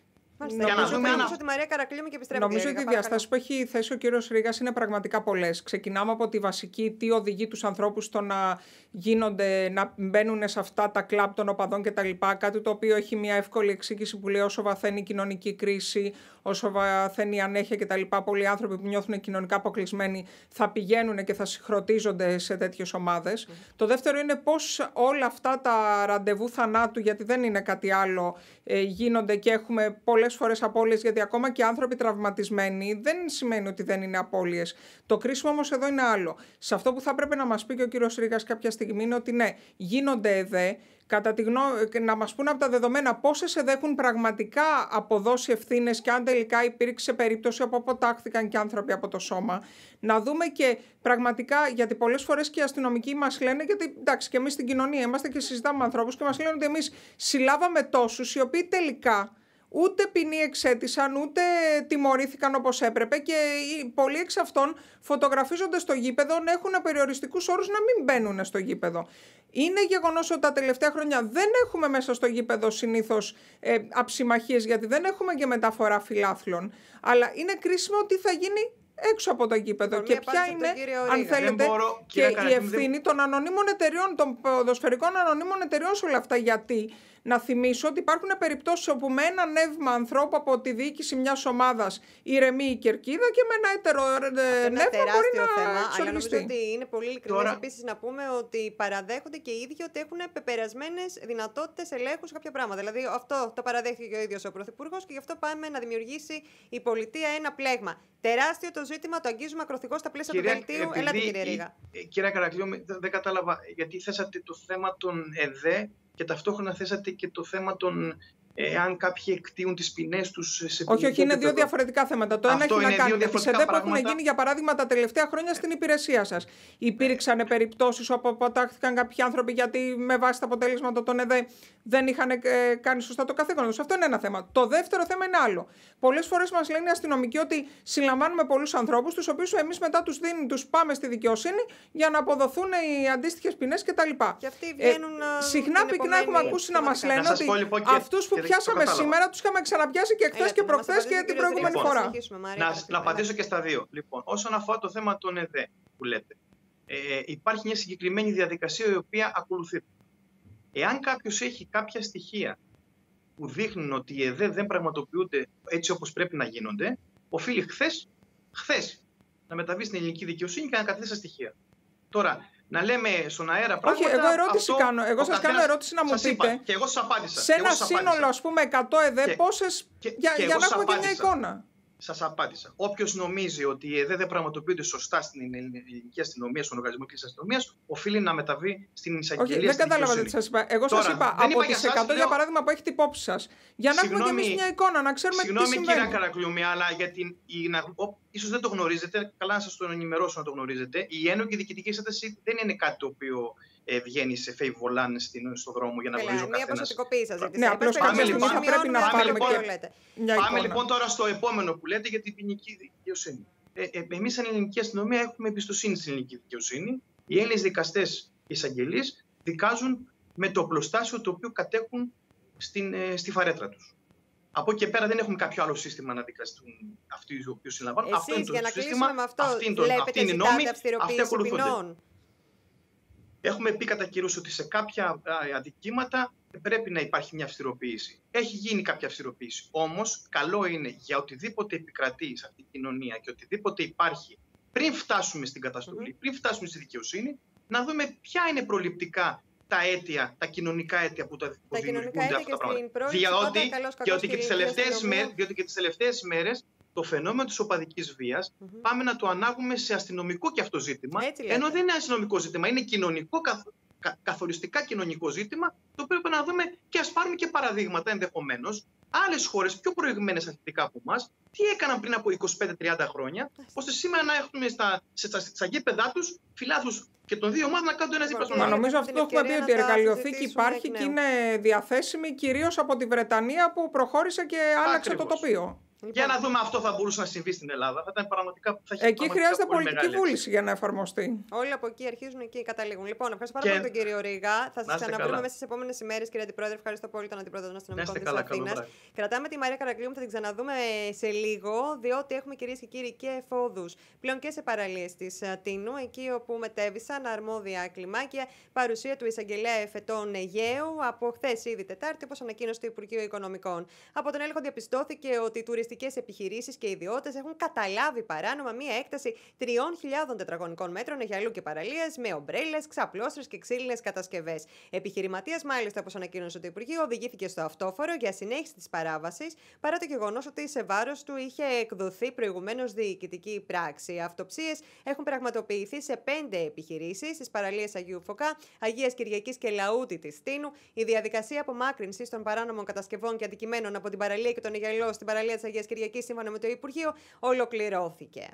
Νομίζω ότι οι διαστάσεις που έχει θέσει ο κύριος Ρήγας είναι πραγματικά πολλές. Ξεκινάμε από τη βασική, τι οδηγεί τους ανθρώπους στο να μπαίνουν σε αυτά τα κλαμπ των οπαδών κτλ. Κάτι το οποίο έχει μια εύκολη εξήγηση που λέει όσο βαθαίνει η κοινωνική κρίση, όσο βαθαίνει η ανέχεια κτλ. Πολλοί άνθρωποι που νιώθουν κοινωνικά αποκλεισμένοι θα πηγαίνουν και θα συγχρονίζονται σε τέτοιες ομάδες. Το δεύτερο είναι πώς όλα αυτά τα ραντεβού θανάτου, γιατί δεν είναι κάτι άλλο, γίνονται και έχουμε πολλές φορές απώλειες, γιατί ακόμα και άνθρωποι τραυματισμένοι δεν σημαίνει ότι δεν είναι απώλειες. Το κρίσιμο όμως εδώ είναι άλλο. Σε αυτό που θα πρέπει να μας πει και ο κύριος Ρήγας κάποια στιγμή είναι ότι ναι, γίνονται ΕΔΕ, να μας πούν από τα δεδομένα πόσες ΕΔΕ έχουν πραγματικά αποδώσει ευθύνες και αν τελικά υπήρξε περίπτωση όπου αποτάχθηκαν και άνθρωποι από το σώμα. Να δούμε και πραγματικά, γιατί πολλές φορές και οι αστυνομικοί μας λένε, γιατί εντάξει και εμείς στην κοινωνία είμαστε και συζητάμε με ανθρώπους και μας λένε ότι εμείς συλλάβαμε τόσους οι οποίοι τελικά ούτε ποινή εξέτησαν, ούτε τιμωρήθηκαν όπως έπρεπε και πολλοί εξ αυτών φωτογραφίζονται στο γήπεδο να έχουν περιοριστικούς όρους να μην μπαίνουν στο γήπεδο. Είναι γεγονός ότι τα τελευταία χρόνια δεν έχουμε μέσα στο γήπεδο συνήθως αψημαχίες, γιατί δεν έχουμε και μεταφορά φιλάθλων, αλλά είναι κρίσιμο ότι θα γίνει έξω από το γήπεδο και ποια είναι, αν θέλετε, και η ευθύνη των ανωνύμων εταιριών, των ποδοσφαιρικών ανωνύμων εταιριών σε όλα αυτά. Γιατί να θυμίσω ότι υπάρχουν περιπτώσεις όπου με ένα νεύμα ανθρώπου από τη διοίκηση μιας ομάδας ηρεμεί η κερκίδα και με ένα έτερο νεύμα μπορεί να εξοργιστεί. Αλλά νομίζω ότι είναι πολύ ειλικρινές επίσης να πούμε ότι παραδέχονται και οι ίδιοι ότι έχουν πεπερασμένες δυνατότητες ελέγχου σε κάποια πράγματα. Δηλαδή αυτό το παραδέχθηκε και ο ίδιος ο Πρωθυπουργός και γι' αυτό πάμε να δημιουργήσει η πολιτεία ένα πλέγμα. Τεράστιο το ζήτημα, το αγγίζουμε ακροθυγώς στα πλαίσια του δελτίου. Ελάτε, κύριε Ρήγα. Κυρία Καρακλείου, δεν κατάλαβα γιατί θέσατε το θέμα των ΕΔΕ και ταυτόχρονα θέσατε και το θέμα των αν κάποιοι εκτείουν τις ποινές τους σε όχι, είναι δύο διαφορετικά θέματα. Το ένα έχει να κάνει με τις ΕΔΕ που έχουν γίνει, για παράδειγμα, τα τελευταία χρόνια στην υπηρεσία σας. Υπήρξαν περιπτώσεις όπου αποτάχθηκαν κάποιοι άνθρωποι γιατί με βάση τα αποτελέσματα των ΕΔΕ δεν είχαν κάνει σωστά το καθήκον τους. Αυτό είναι ένα θέμα. Το δεύτερο θέμα είναι άλλο. Πολλές φορές μας λένε οι αστυνομικοί ότι συλλαμβάνουμε πολλούς ανθρώπους, τους οποίους εμείς μετά τους πάμε στη δικαιοσύνη για να αποδοθούν οι αντίστοιχες ποινές κτλ. Συχνά πυκνά έχουμε ακούσει να μας λένε ότι αυτούς που πιάσαμε σήμερα τους είχαμε ξαναπιάσει και χθες και προχθές και την προηγούμενη φορά. Να απαντήσω και στα δύο. Λοιπόν, όσον αφορά το θέμα των ΕΔΕ που λέτε, υπάρχει μια συγκεκριμένη διαδικασία η οποία ακολουθείται. Εάν κάποιος έχει κάποια στοιχεία που δείχνουν ότι οι ΕΔΕ δεν πραγματοποιούνται έτσι όπως πρέπει να γίνονται, οφείλει χθες να μεταβεί στην ελληνική δικαιοσύνη και να καταθέσει τα στοιχεία. Τώρα, να λέμε στον αέρα πράγματα... Όχι, εγώ ερώτηση κάνω. Εγώ σας κάνω ερώτηση να μου πείτε. Και εγώ σας απάντησα. Σε ένα σύνολο, ας πούμε, 100 ΕΔΕ, πόσες... Για να έχουμε και μια εικόνα. Σας απάντησα. Όποιος νομίζει ότι οι ΕΔΕ δεν πραγματοποιούνται σωστά στην ελληνική αστυνομία, στον οργανισμό της αστυνομίας, οφείλει να μεταβεί στην εισαγγελία. Όχι, δεν κατάλαβα τι σας είπα. Εγώ σας είπα από τις 100 για παράδειγμα που έχετε υπόψη σας. Για να έχουμε και εμείς μια εικόνα, να ξέρουμε τι συμβαίνει. Συγγνώμη, κύριε Καρακλούμη, αλλά ίσως δεν το γνωρίζετε, καλά να σας το ενημερώσω να το γνωρίζετε. Η ένοχη διοικητική εξέταση δεν είναι κάτι το οποίο βγαίνει σε φέι βολάν στον δρόμο για να γνωρίζει ο καθένας. Μια προσωπικοποίηση σας ζήτησε. Ναι, απλώς θα πρέπει να πάρουμε και... Πάμε λοιπόν τώρα στο επόμενο που λέτε για την ποινική δικαιοσύνη. Εμείς σαν ελληνική αστυνομία έχουμε εμπιστοσύνη στην ελληνική δικαιοσύνη. Οι Έλληνες δικαστές και εισαγγελείς δικάζουν με το οπλοστάσιο το οποίο κατέχουν στη φαρέτρα τους. Από εκεί και πέρα δεν έχουμε κάποιο άλλο σύστημα να δικαστούν αυτοί οι οποίοι συλλαμβάνουν. Αυτό είναι το σύστημα, αυτή είναι η νόμη, αυτοί ακολουθούνται. Έχουμε πει κατά καιρούς ότι σε κάποια αδικήματα πρέπει να υπάρχει μια αυστηροποίηση. Έχει γίνει κάποια αυστηροποίηση. Όμως, καλό είναι για οτιδήποτε επικρατεί σε αυτή την κοινωνία και οτιδήποτε υπάρχει πριν φτάσουμε στην καταστολή, πριν φτάσουμε στη δικαιοσύνη, να δούμε ποια είναι προληπτικά τα αίτια, τα κοινωνικά αίτια που δημιουργούνται αυτά τα πράγματα. Διότι και τις τελευταίες μέρες το φαινόμενο της οπαδικής βίας πάμε να το ανάγουμε σε αστυνομικό και αυτό ζήτημα, ενώ δεν είναι αστυνομικό ζήτημα, είναι κοινωνικό, καθοριστικά κοινωνικό ζήτημα, το οποίο πρέπει να δούμε και ας πάρουμε και παραδείγματα ενδεχομένως. Άλλες χώρες πιο προηγμένες αθλητικά από εμάς, τι έκαναν πριν από 25-30 χρόνια, ώστε σήμερα να έχουμε στα γήπεδά τους φιλάθλους και των δύο ομάδων να κάνουν ένα δίπλα στον άλλο. Νομίζω αυτό το έχουμε πει ότι η εργαλειοθήκη υπάρχει και είναι διαθέσιμη κυρίως από τη Βρετανία που προχώρησε και άλλαξε το τοπίο. Για να δούμε αυτό θα μπορούσε να συμβεί στην Ελλάδα. Θα ήταν πραγματικά. Εκεί χρειάζεται πολιτική βούληση για να εφαρμοστεί. Όλοι από εκεί αρχίζουν και καταλήγουν. Λοιπόν, ευχαριστώ πάρα πολύ τον κύριο Ρήγα. Θα σας ξαναβρούμε μέσα στις επόμενες ημέρες, κύριε Αντιπρόεδρε. Ευχαριστώ πολύ τον Αντιπρόεδρο των Αστυνομικών της Αθήνας. Κρατάμε τη Μαρία Καρακλούμ, θα την ξαναδούμε σε λίγο, διότι έχουμε κυρίες και κύριοι και εφόδους πλέον και σε παραλίες της Τίνου, εκεί όπου μετέβησαν αρμόδια κλιμάκια. Παρουσία του εισαγγελέα εφετών Αιγαίου από χθες ήδη Τετάρτη, όπως ανακοίνωσε το Υπουργείο Οικονομικών. Από τον έλεγχο διαπιστώθηκε ότι οι τουριστικές επιχειρήσεις και ιδιώτες έχουν καταλάβει παράνομα μία έκταση 3.000 τετραγωνικών μέτρων αιγιαλού και παραλίας με ομπρέλες, ξαπλώστρες και ξύλινες κατασκευές. Επιχειρηματίας, μάλιστα, όπως ανακοίνωσε το Υπουργείο, οδηγήθηκε στο αυτόφορο για συνέχιση της παράβασης, παρά το γεγονός ότι σε βάρος του είχε εκδοθεί προηγουμένως διοικητική πράξη. Αυτοψίες έχουν πραγματοποιηθεί σε 5 επιχειρήσεις, στις παραλίες Αγίου Φωκά, Αγίας Κυριακής και Λαούτη της Τίνου. Η διαδικασία απομάκρυνσης των παράνομων κατασκευών και αντικειμένων από την παραλία και τον Αιγιαλό στην παραλία της Αγίας Κυριακής, σύμφωνα με το Υπουργείο, ολοκληρώθηκε.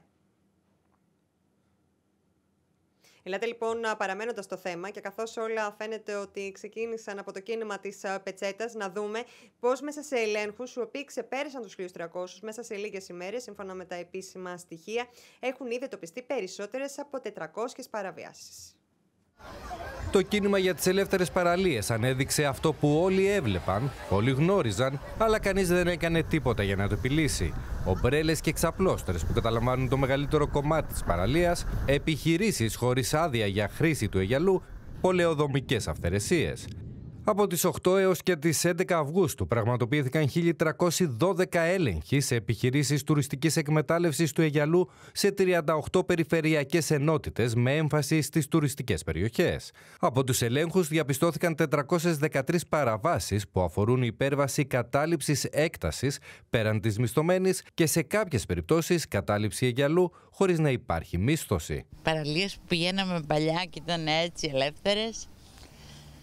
Ελάτε λοιπόν παραμένοντας στο θέμα και καθώς όλα φαίνεται ότι ξεκίνησαν από το κίνημα της πετσέτας, να δούμε πώς μέσα σε ελέγχους, οι οποίοι ξεπέρασαν τους 1.300 μέσα σε λίγες ημέρες, σύμφωνα με τα επίσημα στοιχεία, έχουν ήδη εντοπιστεί περισσότερες από 400 παραβιάσεις. Το κίνημα για τις ελεύθερες παραλίες ανέδειξε αυτό που όλοι έβλεπαν, όλοι γνώριζαν, αλλά κανείς δεν έκανε τίποτα για να το επιλύσει. Ομπρέλες και ξαπλώστρες που καταλαμβάνουν το μεγαλύτερο κομμάτι της παραλίας, επιχειρήσεις χωρίς άδεια για χρήση του αιγιαλού, πολεοδομικές αυθαιρεσίες. Από τις 8 έως και τις 11 Αυγούστου πραγματοποιήθηκαν 1.312 έλεγχοι σε επιχειρήσεις τουριστικής εκμετάλλευσης του αιγιαλού σε 38 περιφερειακές ενότητες με έμφαση στις τουριστικές περιοχές. Από τους ελέγχους διαπιστώθηκαν 413 παραβάσεις που αφορούν υπέρβαση κατάληψης έκτασης πέραν της μισθωμένης και σε κάποιες περιπτώσεις κατάληψη αιγιαλού χωρίς να υπάρχει μίσθωση. Παραλίες που πηγαίναμε παλιά και ήταν έτσι ελεύθερες,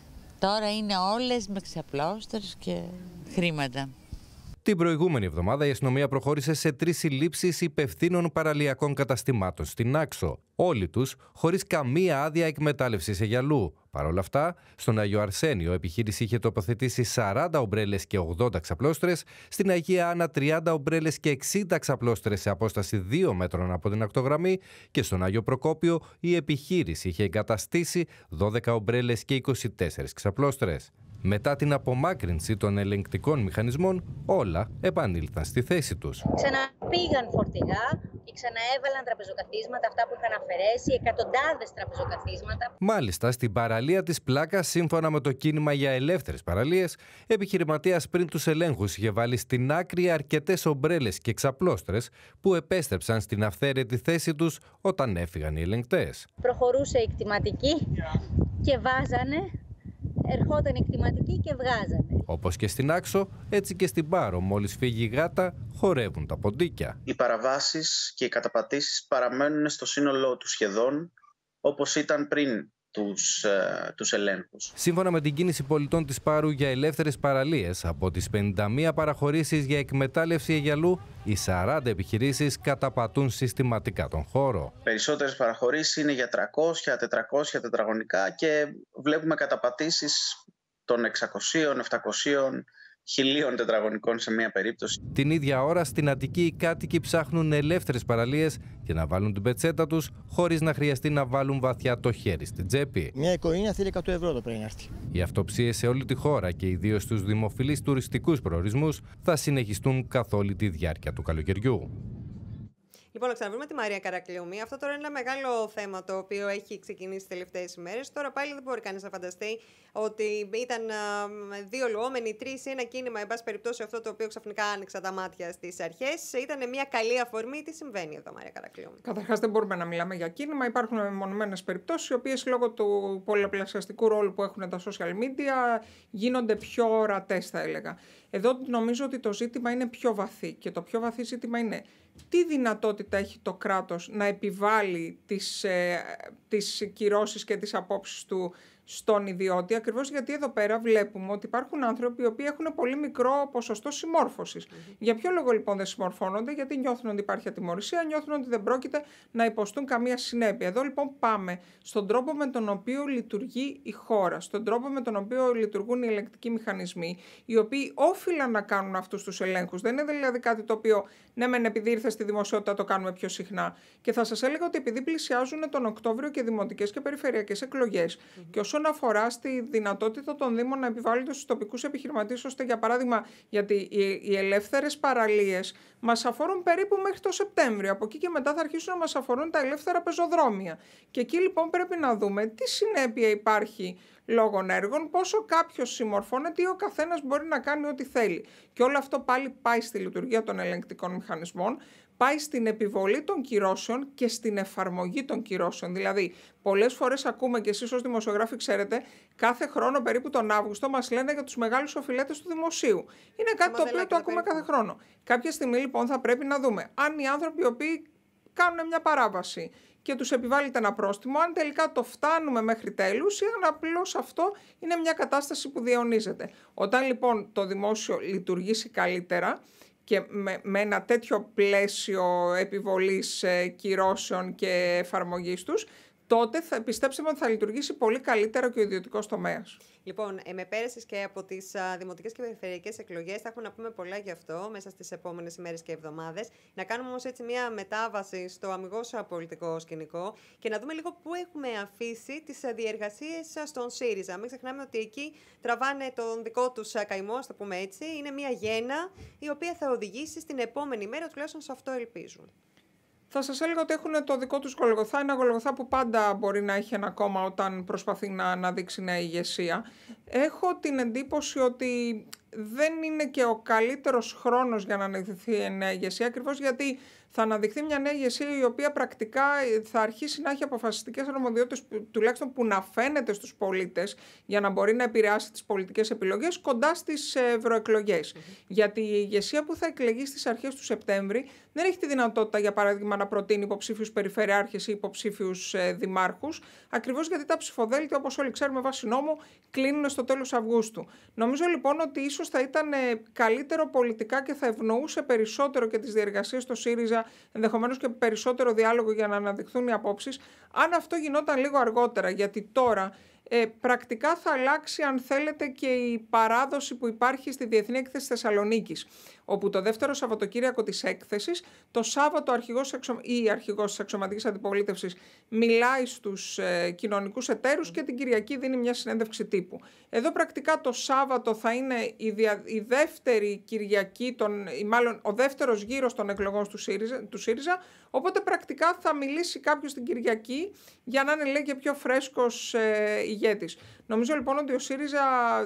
Τώρα είναι όλες με ξαπλώστερες και χρήματα. Την προηγούμενη εβδομάδα η αστυνομία προχώρησε σε 3 συλλήψεις υπευθύνων παραλιακών καταστημάτων στην Άξο. Όλοι τους χωρίς καμία άδεια εκμετάλλευσης αιγιαλού. Παρ' όλα αυτά, στον Άγιο Αρσένιο επιχείρηση είχε τοποθετήσει 40 ομπρέλες και 80 ξαπλώστρες, στην Αγία Άννα 30 ομπρέλες και 60 ξαπλώστρες σε απόσταση 2 μέτρων από την ακτογραμμή και στον Άγιο Προκόπιο η επιχείρηση είχε εγκαταστήσει 12 ομπρέλες και 24 ξαπλώστρες. Μετά την απομάκρυνση των ελεγκτικών μηχανισμών, όλα επανήλθαν στη θέση τους. Ξαναπήγαν φορτηγά και ξαναέβαλαν τραπεζοκαθίσματα, αυτά που είχαν αφαιρέσει, εκατοντάδες τραπεζοκαθίσματα. Μάλιστα, στην παραλία της Πλάκας, σύμφωνα με το κίνημα για ελεύθερες παραλίες, επιχειρηματίας πριν τους ελέγχους είχε βάλει στην άκρη αρκετές ομπρέλες και ξαπλώστρες που επέστρεψαν στην αυθαίρετη θέση τους όταν έφυγαν οι ελεγκτές. Προχωρούσε η κτηματική και βάζανε. Ερχόταν η κτηματική και βγάζανε. Όπως και στην Άξο, έτσι και στην Πάρο, μόλις φύγει η γάτα, χορεύουν τα ποντίκια. Οι παραβάσεις και οι καταπατήσεις παραμένουν στο σύνολό του σχεδόν, όπως ήταν πριν τους ελέγχους. Σύμφωνα με την κίνηση πολιτών της Πάρου για ελεύθερες παραλίες, από τις 51 παραχωρήσεις για εκμετάλλευση αιγιαλού, οι 40 επιχειρήσεις καταπατούν συστηματικά τον χώρο. Περισσότερες παραχωρήσεις είναι για 300-400 τετραγωνικά και βλέπουμε καταπατήσεις των 600, 700, 1000 τετραγωνικών σε μία περίπτωση. Την ίδια ώρα στην Αττική οι κάτοικοι ψάχνουν ελεύθερες παραλίες για να βάλουν την πετσέτα τους χωρίς να χρειαστεί να βάλουν βαθιά το χέρι στην τσέπη. Μια οικογένεια θέλει 100 ευρώ το πρέπει να έρθει. Οι αυτοψίες σε όλη τη χώρα και ιδίως στους δημοφιλείς τουριστικούς προορισμούς θα συνεχιστούν καθ' όλη τη διάρκεια του καλοκαιριού. Λοιπόν, να ξαναβρούμε τη Μαρία Καρακλεομή. Αυτό τώρα είναι ένα μεγάλο θέμα το οποίο έχει ξεκινήσει τις τελευταίες ημέρες. Τώρα πάλι δεν μπορεί κανείς να φανταστεί ότι ήταν 2 λουόμενοι, 3 ή ένα κίνημα, εν πάση περιπτώσει αυτό το οποίο ξαφνικά άνοιξαν τα μάτια στις αρχές. Ήταν μια καλή αφορμή. Τι συμβαίνει εδώ, Μαρία Καρακλεομή? Καταρχάς, δεν μπορούμε να μιλάμε για κίνημα. Υπάρχουν μεμονωμένες περιπτώσεις, οι οποίες λόγω του πολλαπλασιαστικού ρόλου που έχουν τα social media γίνονται πιο ορατές, θα έλεγα. Εδώ νομίζω ότι το ζήτημα είναι πιο βαθύ και το πιο βαθύ ζήτημα είναι τι δυνατότητα έχει το κράτος να επιβάλλει τις κυρώσεις και τις απόψεις του στον ιδιώτη, ακριβώς γιατί εδώ πέρα βλέπουμε ότι υπάρχουν άνθρωποι οι οποίοι έχουν πολύ μικρό ποσοστό συμμόρφωσης. Για ποιο λόγο λοιπόν δεν συμμορφώνονται? Γιατί νιώθουν ότι υπάρχει ατιμωρησία, νιώθουν ότι δεν πρόκειται να υποστούν καμία συνέπεια. Εδώ λοιπόν πάμε στον τρόπο με τον οποίο λειτουργεί η χώρα, στον τρόπο με τον οποίο λειτουργούν οι ελεγκτικοί μηχανισμοί, οι οποίοι όφυλαν να κάνουν αυτούς τους ελέγχους. Δεν είναι δηλαδή κάτι το οποίο, ναι, μεν επειδή ήρθε στη δημοσιότητα το κάνουμε πιο συχνά. Και θα σας έλεγα ότι επειδή πλησιάζουν τον Οκτώβριο και δημοτικές και περιφερειακές εκλογές, και όσον αφορά στη δυνατότητα των Δήμων να επιβάλλονται στους τοπικούς επιχειρηματίες, ώστε για παράδειγμα, γιατί οι ελεύθερες παραλίες μας αφορούν περίπου μέχρι το Σεπτέμβριο. Από εκεί και μετά θα αρχίσουν να μας αφορούν τα ελεύθερα πεζοδρόμια. Και εκεί λοιπόν πρέπει να δούμε τι συνέπεια υπάρχει λόγων έργων, πόσο κάποιος συμμορφώνεται ή ο καθένας μπορεί να κάνει ό,τι θέλει. Και όλο αυτό πάλι πάει στη λειτουργία των ελεγκτικών μηχανισμών, πάει στην επιβολή των κυρώσεων και στην εφαρμογή των κυρώσεων. Δηλαδή, πολλές φορές ακούμε, και εσείς ως δημοσιογράφοι ξέρετε, κάθε χρόνο περίπου τον Αύγουστο μας λένε για τους μεγάλους οφειλέτες του δημοσίου. Είναι κάτι το οποίο το ακούμε κάθε χρόνο. Κάποια στιγμή λοιπόν θα πρέπει να δούμε αν οι άνθρωποι οι οποίοι κάνουν μια παράβαση και τους επιβάλλεται ένα πρόστιμο, αν τελικά το φτάνουμε μέχρι τέλους ή αν απλώς αυτό είναι μια κατάσταση που διαιωνίζεται. Όταν λοιπόν το δημόσιο λειτουργήσει καλύτερα και με ένα τέτοιο πλαίσιο επιβολής κυρώσεων και εφαρμογής τους, τότε πιστέψτε με ότι θα λειτουργήσει πολύ καλύτερα και ο ιδιωτικός τομέας. Λοιπόν, με πέρασες και από τις δημοτικές και περιφερειακές εκλογές, θα έχουμε να πούμε πολλά γι' αυτό μέσα στις επόμενες ημέρες και εβδομάδες. Να κάνουμε όμως έτσι μια μετάβαση στο αμιγώς πολιτικό σκηνικό και να δούμε λίγο πού έχουμε αφήσει τις διεργασίες στον ΣΥΡΙΖΑ. Μην ξεχνάμε ότι εκεί τραβάνε τον δικό τους καημό, ας το πούμε έτσι. Είναι μια γέννα η οποία θα οδηγήσει στην επόμενη μέρα, τουλάχιστον σε αυτό ελπίζουν. Θα σας έλεγα ότι έχουν το δικό τους Γολγοθά, ένα Γολγοθά που πάντα μπορεί να έχει ένα κόμμα όταν προσπαθεί να αναδείξει νέα ηγεσία. Έχω την εντύπωση ότι δεν είναι και ο καλύτερος χρόνος για να αναδειχθεί νέα ηγεσία, ακριβώς γιατί θα αναδειχθεί μια νέα ηγεσία η οποία πρακτικά θα αρχίσει να έχει αποφασιστικές αρμοδιότητες, τουλάχιστον που να φαίνεται στους πολίτες, για να μπορεί να επηρεάσει τις πολιτικές επιλογές κοντά στις ευρωεκλογές. Γιατί η ηγεσία που θα εκλεγεί στις αρχές του Σεπτέμβρη δεν έχει τη δυνατότητα, για παράδειγμα, να προτείνει υποψήφιους περιφερειάρχες ή υποψήφιους δημάρχους, ακριβώς γιατί τα ψηφοδέλτια, όπως όλοι ξέρουμε βάσει νόμου, κλείνουν στο τέλος Αυγούστου. Νομίζω λοιπόν ότι ίσως θα ήταν καλύτερο πολιτικά και θα ευνοούσε περισσότερο και τις διεργασίες στο ΣΥΡΙΖΑ, ενδεχομένως και περισσότερο διάλογο για να αναδειχθούν οι απόψεις, αν αυτό γινόταν λίγο αργότερα, γιατί τώρα πρακτικά θα αλλάξει, αν θέλετε, και η παράδοση που υπάρχει στη Διεθνή Έκθεση Θεσσαλονίκης, όπου το δεύτερο Σαββατοκύριακο της έκθεσης, το Σάββατο η αρχηγός της αξιωματικής αντιπολίτευσης μιλάει στους κοινωνικούς εταίρους και την Κυριακή δίνει μια συνέντευξη τύπου. Εδώ πρακτικά το Σάββατο θα είναι η δεύτερη Κυριακή, μάλλον ο δεύτερος γύρος των εκλογών του ΣΥΡΙΖΑ, οπότε πρακτικά θα μιλήσει κάποιος την Κυριακή για να είναι, λέει, και πιο φρέσκος ηγέτης. Νομίζω λοιπόν ότι ο ΣΥΡΙΖΑ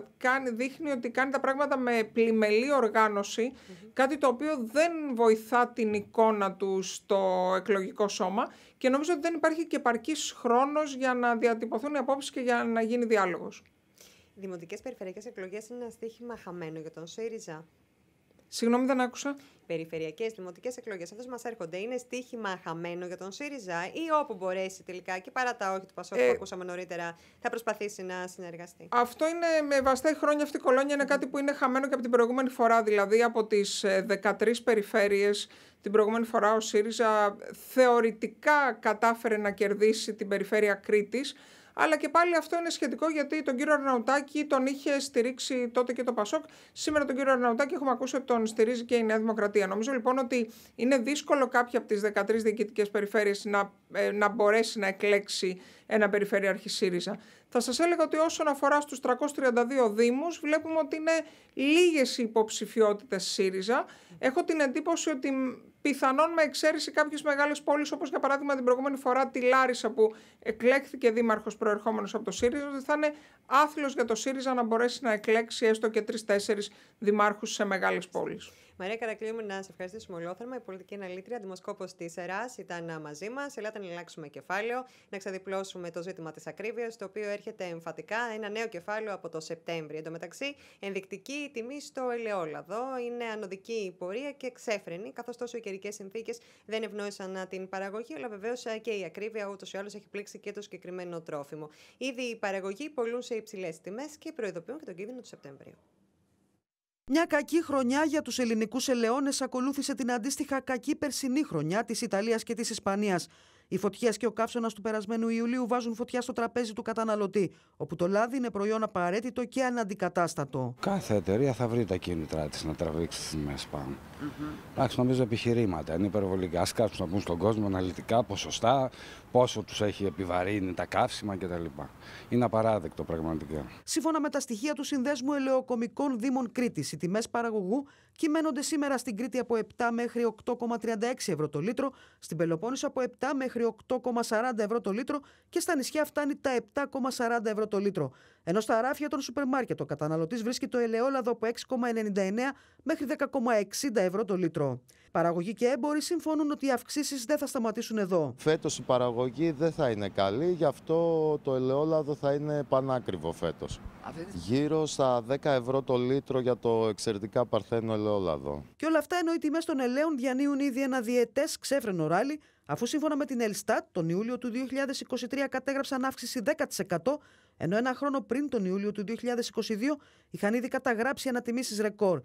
δείχνει ότι κάνει τα πράγματα με πλημελή οργάνωση, κάτι το οποίο δεν βοηθά την εικόνα του στο εκλογικό σώμα, και νομίζω ότι δεν υπάρχει και επαρκής χρόνος για να διατυπωθούν οι απόψεις και για να γίνει διάλογος. Δημοτικές περιφερειακές εκλογές είναι ένα στοίχημα χαμένο για τον ΣΥΡΙΖΑ. Συγγνώμη, δεν άκουσα. Περιφερειακές δημοτικές εκλογές, αυτές μας έρχονται, είναι στοίχημα χαμένο για τον ΣΥΡΙΖΑ, ή όπου μπορέσει τελικά και παρά τα όχι του ΠΑΣΟΚ που ακούσαμε νωρίτερα, θα προσπαθήσει να συνεργαστεί? Αυτό είναι, με βαστάει χρόνια αυτή η κολόνια, είναι κάτι που είναι χαμένο και από την προηγούμενη φορά. Δηλαδή, από τις 13 περιφέρειες, την προηγούμενη φορά ο ΣΥΡΙΖΑ θεωρητικά κατάφερε να κερδίσει την περιφέρεια Κρήτης. Αλλά και πάλι αυτό είναι σχετικό, γιατί τον κύριο Αρναουτάκη τον είχε στηρίξει τότε και το ΠΑΣΟΚ. Σήμερα τον κύριο Αρναουτάκη έχουμε ακούσει ότι τον στηρίζει και η Νέα Δημοκρατία. Νομίζω λοιπόν ότι είναι δύσκολο κάποια από τις 13 διοικητικές περιφέρειες να μπορέσει να εκλέξει ένα περιφερειάρχη ΣΥΡΙΖΑ. Θα σας έλεγα ότι όσον αφορά στους 332 δήμους, βλέπουμε ότι είναι λίγες οι υποψηφιότητες ΣΥΡΙΖΑ. Έχω την εντύπωση ότι πιθανόν με εξαίρεση κάποιες μεγάλες πόλεις, όπως για παράδειγμα την προηγούμενη φορά τη Λάρισα, που εκλέχθηκε δήμαρχος προερχόμενος από το ΣΥΡΙΖΑ, ότι θα είναι άθλος για το ΣΥΡΙΖΑ να μπορέσει να εκλέξει έστω και 3-4 δημάρχους σε μεγάλες πόλεις. Μαρία Καρακλείου, να σε ευχαριστήσουμε ολόθερμα. Η πολιτική αναλύτρια, δημοσκόπος της ΕΡΑΣ, ήταν μαζί μας. Ελάτε να αλλάξουμε κεφάλαιο, να ξαδιπλώσουμε το ζήτημα της ακρίβειας, το οποίο έρχεται εμφατικά, ένα νέο κεφάλαιο από το Σεπτέμβριο. Εν τω μεταξύ, ενδεικτική η τιμή στο ελαιόλαδο. Είναι ανωδική η πορεία και εξέφρενη, καθώς τόσο οι καιρικές συνθήκες δεν ευνόησαν την παραγωγή, αλλά βεβαίως και η ακρίβεια ούτως ή άλλως έχει πλήξει και το συγκεκριμένο τρόφιμο. Ήδη οι παραγωγοί πωλούν σε υψηλές τιμές και προειδοποιούν και τον κίνδυνο του Σεπτεμβρίου. Μια κακή χρονιά για τους ελληνικούς ελαιώνες ακολούθησε την αντίστοιχα κακή περσινή χρονιά της Ιταλίας και της Ισπανίας. Οι φωτιές και ο καύσωνας του περασμένου Ιουλίου βάζουν φωτιά στο τραπέζι του καταναλωτή, όπου το λάδι είναι προϊόν απαραίτητο και αναντικατάστατο. Κάθε εταιρεία θα βρει τα κίνητρά της να τραβήξει τις τιμές πάνω. Εντάξει, νομίζω επιχειρήματα είναι υπερβολικά. Ας κάτσουν να πούν στον κόσμο αναλυτικά ποσοστά, πόσο τους έχει επιβαρύνει τα καύσιμα κτλ. Είναι απαράδεκτο πραγματικά. Σύμφωνα με τα στοιχεία του Συνδέσμου Ελαιοκομικών Δήμων Κρήτης, οι τιμές παραγωγού κυμαίνονται σήμερα στην Κρήτη από 7 μέχρι 8,36 ευρώ το λίτρο, στην Πελοπόννησο από 7 μέχρι 8,40 ευρώ το λίτρο και στα νησιά φτάνει τα 7,40 ευρώ το λίτρο. Ενώ στα ράφια των σούπερ μάρκετ ο καταναλωτής βρίσκει το ελαιόλαδο από 6,99 μέχρι 10,60 ευρώ το λίτρο. Παραγωγοί και έμποροι συμφωνούν ότι οι αυξήσεις δεν θα σταματήσουν εδώ. Φέτος η παραγωγή δεν θα είναι καλή, γι' αυτό το ελαιόλαδο θα είναι πανάκριβο φέτος. Γύρω στα 10 ευρώ το λίτρο για το εξαιρετικά παρθένο ελαιόλαδο. Και όλα αυτά ενώ οι τιμές των ελαίων διανύουν ήδη ένα διετές ξέφρενο ράλι, αφού σύμφωνα με την Ελστάτ τον Ιούλιο του 2023 κατέγραψαν αύξηση 10%, ενώ ένα χρόνο πριν τον Ιούλιο του 2022 είχαν ήδη καταγράψει ανατιμήσεις ρεκόρ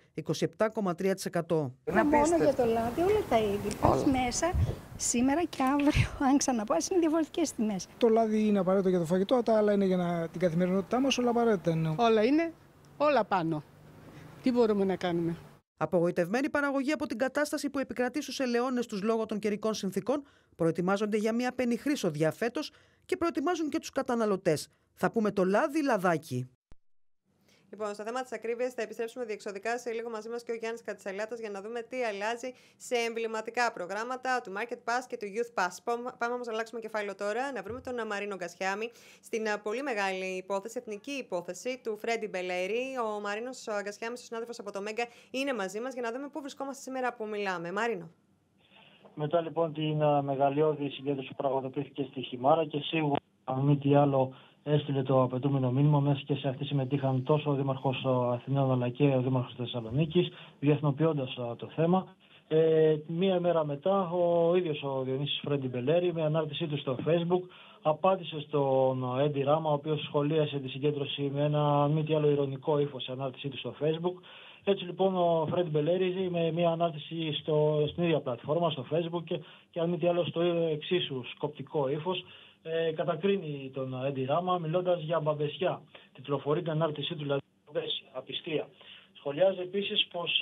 27,3%. Μόνο για το λάδι, όλα τα είδη. Πας μέσα σήμερα και αύριο, αν ξαναπάς, είναι διαφορετικές τιμές. Το λάδι είναι απαραίτητο για το φαγητό, τα άλλα είναι για την καθημερινότητά μας, όλα απαραίτητα είναι. Όλα είναι, όλα πάνω. Τι μπορούμε να κάνουμε? Απογοητευμένοι παραγωγοί από την κατάσταση που επικρατεί στους ελαιώνες τους λόγω των καιρικών συνθήκων, προετοιμάζονται για μια πενιχρή σοδιά φέτος και προετοιμάζουν και τους καταναλωτές. Θα πούμε το λάδι λαδάκι. Λοιπόν, στο θέμα της ακρίβειας θα επιστρέψουμε διεξοδικά σε λίγο, μαζί μας και ο Γιάννης Κατσαλάτας, για να δούμε τι αλλάζει σε εμβληματικά προγράμματα του Market Pass και του Youth Pass. Πάμε όμως να αλλάξουμε κεφάλαιο τώρα, να βρούμε τον Μαρίνο Γκασιάμι στην πολύ μεγάλη υπόθεση, εθνική υπόθεση του Φρέντι Μπελέρη. Ο Μαρίνος Γκασιάμις, ο συνάδελφος από το Μέγκα, είναι μαζί μας για να δούμε πού βρισκόμαστε σήμερα που μιλάμε. Μαρίνο. Μετά λοιπόν την μεγαλειώδη συγκέντρωση που πραγματοποιήθηκε στη Χιμάρα και σίγουρα, αν μη τι άλλο, έστειλε το απαιτούμενο μήνυμα. Μέσα και σε αυτή συμμετείχαν τόσο ο Δήμαρχος Αθηναίων αλλά και ο Δήμαρχος Θεσσαλονίκης, διεθνοποιώντας το θέμα. Μία μέρα μετά, ο ίδιος ο Διονύσης Φρέντι Μπελέρη, με ανάρτησή του στο Facebook, απάντησε στον Έντι Ράμα, ο οποίος σχολίασε τη συγκέντρωση με ένα μη τι άλλο ειρωνικό ύφος σε ανάρτησή του στο Facebook. Έτσι λοιπόν ο Φρέντι Μπελέρη με μια ανάρτηση στην ίδια πλατφόρμα, στο Facebook και αν μη τι άλλο στο εξίσου σκοπτικό ύφος, κατακρίνει τον Έντι Ράμα μιλώντας για μπαμπεσιά. Τιτλοφορεί την ανάρτησή του δηλαδή απιστία. Σχολιάζει επίσης πως,